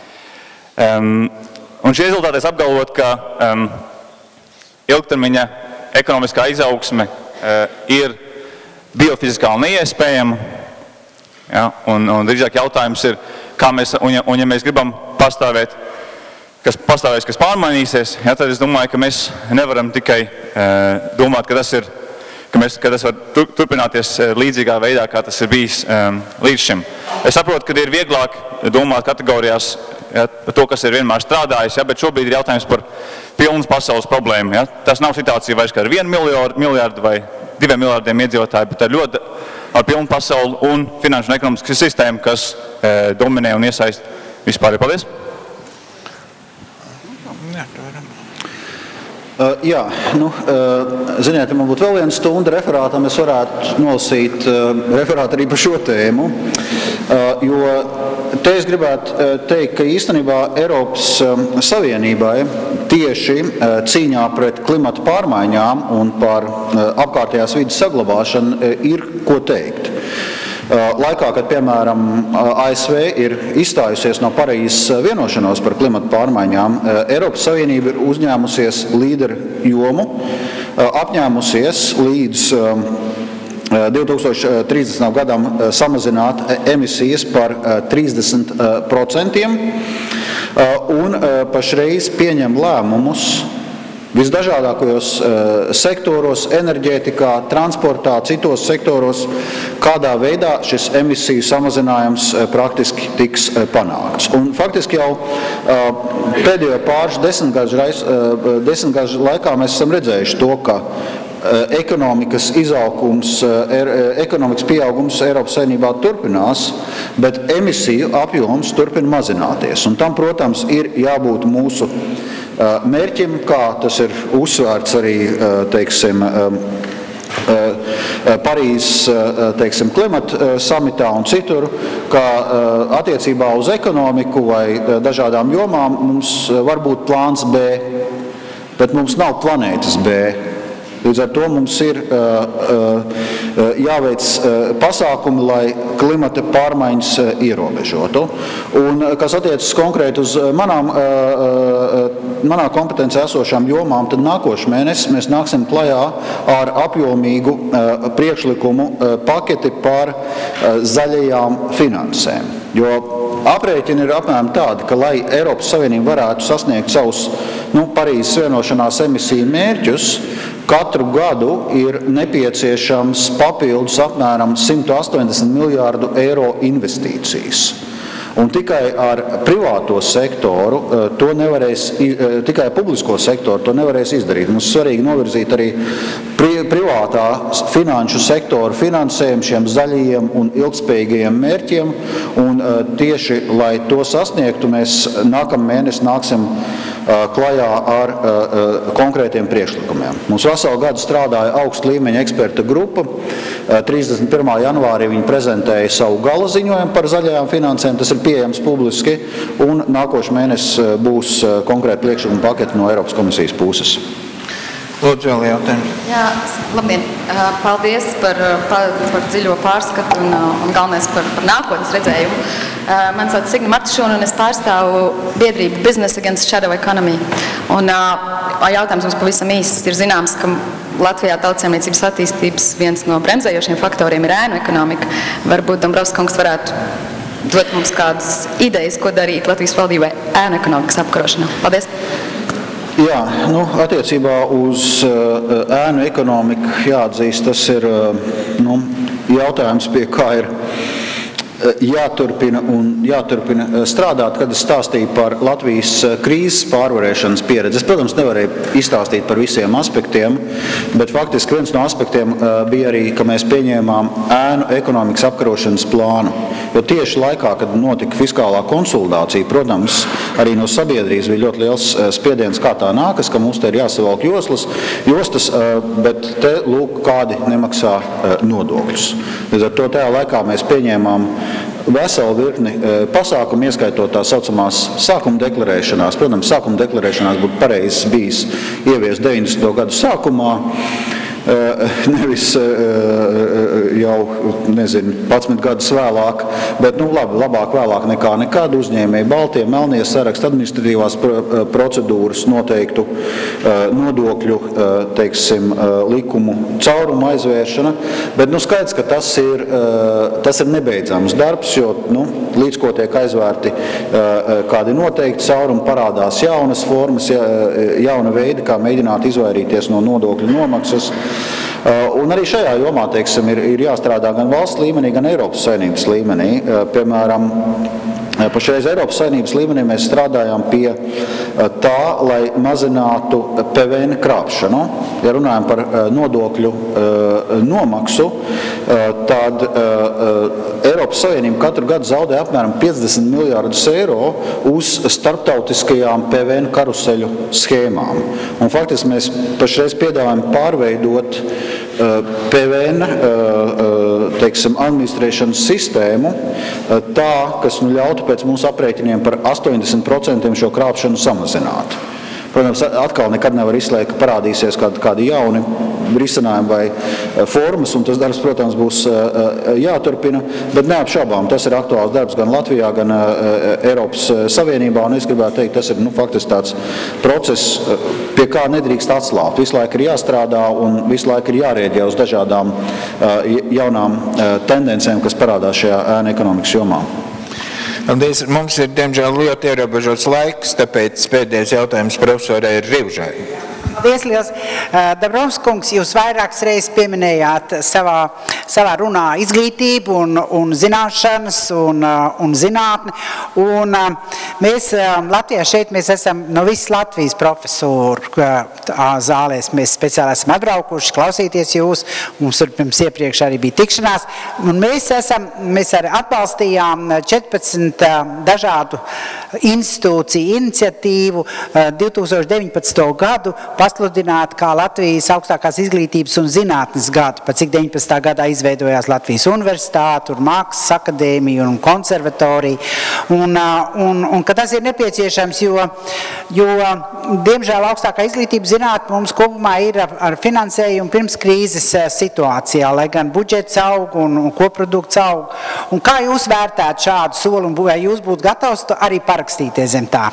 S3: Un šie rezultāti es apgalvot, ka ilgtermiņa ekonomiskā izaugsme ir biofiziskā un neiespējama. Un drīzāk jautājums ir, kā mēs, un ja mēs gribam pastāvēt, kas pārmainīsies, tad es domāju, ka mēs nevaram tikai domāt, ka tas var turpināties līdzīgā veidā, kā tas ir bijis līdz šim. Es saprotu, ka ir vieglāk domāt kategorijās to, kas ir vienmēr strādājis, bet šobrīd ir jautājums par pilnas pasaules problēmu. Tas nav situācija vairs kā ar 1 miljārdu vai 2 miljārdiem iedzīvotāju, bet ar ļoti ar pilnu pasauli un finanšu un ekonomisku sistēmu, kas dominē un iesaist vispār. Paldies!
S2: Jā, ziniet, man būtu vēl viena stunda referātam, es varētu nolasīt referātu arī par šo tēmu, jo te es gribētu teikt, ka īstenībā Eiropas Savienībai tieši cīņā pret klimata pārmaiņām un par apkārtējās vides saglabāšanu ir ko teikt. Laikā, kad, piemēram, ASV ir izstājusies no Parīzes vienošanos par klimatu pārmaiņām, Eiropas Savienība ir uzņēmusies līderu jomu, apņēmusies līdz 2030. gadam samazināt emisijas par 30% un pašreiz pieņem lēmumus visdažādākajos sektoros, enerģētikā, transportā, citos sektoros, kādā veidā šis emisiju samazinājums praktiski tiks panākts. Un faktiski jau pēdējo pāris desmitgažu laikā mēs esam redzējuši to, ka ekonomikas pieaugums Eiropas Savienībā turpinās, bet emisiju apjoms turpina mazināties. Un tam, protams, ir jābūt mūsu mērķim, kā tas ir uzsvērts arī, teiksim, Parīzes, klimata samitā un citur, ka attiecībā uz ekonomiku vai dažādām jomām mums var būt plāns B, bet mums nav planētas B. Līdz ar to mums ir jāveic pasākumi, lai klimata pārmaiņas ierobežotu. Un, kas attiecas konkrēti uz manā kompetencē esošām jomām, tad nākošais mēnesis mēs nāksim klajā ar apjomīgu priekšlikumu paketi par zaļajām finansēm. Jo aprēķini ir apmēram tādi, ka, lai Eiropas Savienība varētu sasniegt savus Parīzes vienošanās emisiju mērķus, katru gadu ir nepieciešams papildus apmēram 180 miljārdu eiro investīcijas. Un tikai ar privāto sektoru to nevarēs, tikai publisko sektoru to nevarēs izdarīt. Mums svarīgi novirzīt arī privātā finanšu sektoru finansējumu šiem zaļajiem un ilgspējīgajiem mērķiem. Un tieši, lai to sasniegtu, mēs nākamēnes nāksim klajā ar konkrētiem priekšlikumiem. Mums veselu gadu strādāja augsta līmeņa eksperta grupa. 31. janvārī viņi prezentēja savu gala ziņojumu par zaļajām finansēm. Tas ir pieejams publiski, un nākošais mēnesis būs konkrēti priekšlikuma paketi no Eiropas komisijas puses.
S1: Lūdzu, vēl jautājumu.
S4: Jā, labdien. Paldies par dziļo pārskatu un galvenais par nākotnes redzējumu. Man sauc Signa Martišona un es pārstāvu biedrību Business Against Shadow Economy. Un jautājums mums pavisam īsts ir zināms, ka Latvijā tautsēmniecības attīstības viens no bremzējošiem faktoriem ir ēnu ekonomika. Varbūt Dombrovskis kungs varētu dot mums kādas idejas, ko darīt Latvijas valdībai ēnu ekonomikas apkarošanā. Paldies!
S2: Jā, attiecībā uz ēnu ekonomiku jāatzīst, tas ir jautājums, pie kā ir jāturpina strādāt, kad es stāstīju par Latvijas krīzes pārvarēšanas pieredzi. Es, protams, nevarēju izstāstīt par visiem aspektiem, bet faktiski viens no aspektiem bija arī, ka mēs pieņēmām ēnu ekonomikas apkarošanas plānu. Jo tieši laikā, kad notika fiskālā konsolidācija, protams, arī no sabiedrības bija ļoti liels spiediens, kā tā nākas, ka mums te ir jāsavalk jostas, bet te, lūk, kādi nemaksā nodokļus. Līdz ar to tajā laikā mēs pieņēmām veselu virkni pasākumu, ieskaitot tā saucamās sākuma deklarēšanās. Protams, sākuma deklarēšanās būtu pareizs bijis ieviest 90. gadu sākumā, nevis jau, 11 gadus vēlāk, bet, labāk vēlāk nekā nekad uzņēmēji baltie, melnie saraksti, administratīvās procedūras, noteiktu nodokļu, likumu caurumu aizvēršana, bet, skaidrs, ka tas ir nebeidzams darbs, jo, līdz ko tiek aizvērti kādi noteikti caurumi, parādās jaunas formas, jauna veidi, kā mēģināt izvairīties no nodokļu nomaksas. Un arī šajā jomā, ir jāstrādā gan valsts līmenī, gan Eiropas Savienības līmenī. Piemēram, pašreiz Eiropas Savienības līmenī mēs strādājām pie tā, lai mazinātu PVN krāpšanu. Ja runājam par nodokļu nomaksu, tad Eiropas Savienība katru gadu zaudē apmēram 50 miljārdus eiro uz starptautiskajām PVN karuseļu schēmām. Un faktiski mēs pašreiz piedāvājam pārveidot PVN administrēšanas sistēmu tā, kas ļautu pēc mūsu aprēķiniem par 80% šo krāpšanu samazināt. Protams, atkal nekad nevar izslēgt, ka parādīsies kādi jauni risinājumi vai formas, un tas darbs, protams, būs jāturpina, bet neapšaubām tas ir aktuāls darbs gan Latvijā, gan Eiropas Savienībā, un es gribētu teikt, tas ir faktiski tāds process, pie kā nedrīkst atslābt. Visu laiku ir jāstrādā un visu laiku ir jārēģē uz dažādām jaunām tendencēm, kas parādās šajā ēnu ekonomikas jomā.
S1: Paldies. Mums ir, diemžēl, ļoti ierobežots laiks, tāpēc pēdējais jautājums profesorai Rivžai.
S5: Paldies liels. Dombrovskis kungs, jūs vairākas reizes pieminējāt savā runā izglītību un zināšanas un zinātni. Un mēs Latvijā šeit mēs esam no visas Latvijas profesoru zālēs. Mēs speciāli esam atbraukuši klausīties jūs. Mums pirms iepriekš arī bija tikšanās. Un mēs arī atbalstījām 14 dažādu institūciju iniciatīvu 2019. gadu pasludināt kā Latvijas augstākās izglītības un zinātnes gadu. Pēc cik 19. gadā izveidojās Latvijas universitāte, Mākslas akadēmija un konservatorija. Un ka tas ir nepieciešams, jo diemžēl augstākā izglītības zinātne mums kopumā ir ar finansējumu pirms krīzes situācijā, lai gan budžets aug un koprodukts aug. Un kā jūs vērtētu šādu soli un vai jūs būtu gatavs arī parakstīties zem tā?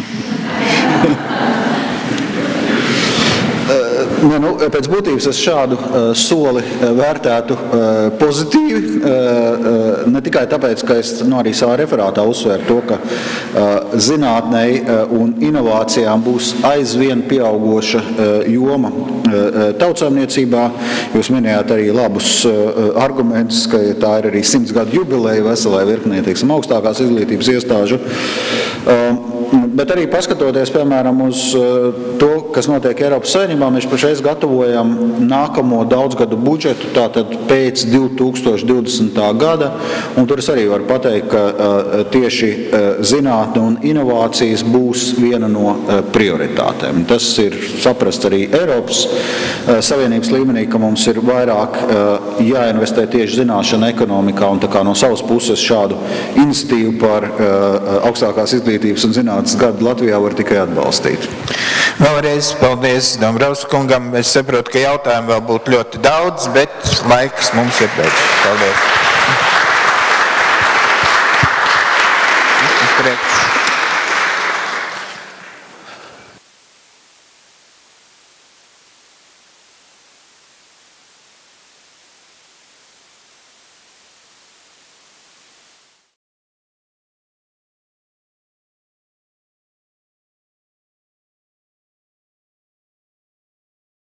S2: Pēc būtības es šādu soli vērtētu pozitīvi, ne tikai tāpēc, ka es arī savā referātā uzsvēru to, ka zinātnei un inovācijām būs aizvien pieaugoša joma tautsaimniecībā. Jūs minējāt arī labus argumentus, ka tā ir arī 100 gadu jubileja veselai virknei, augstākās izglītības iestāžu. Bet arī paskatoties, piemēram, uz to, kas notiek Eiropas Savienībā, mēs pašreiz gatavojam nākamo daudzgadu budžetu, tātad pēc 2020. gada, un tur es arī varu pateikt, ka tieši zinātne un inovācijas būs viena no prioritātēm. Tas ir saprasts arī Eiropas Savienības līmenī, ka mums ir vairāk jāinvestē tieši zināšana ekonomikā, un tā kā no savas puses šādu iniciatīvu par augstākās izglītības un zinātnes kad Latvijā var tikai atbalstīt.
S1: Vēlreiz paldies Dombrovska kungam. Es saprotu, ka jautājumu vēl būtu ļoti daudz, bet laiks mums ir beidzies. Paldies.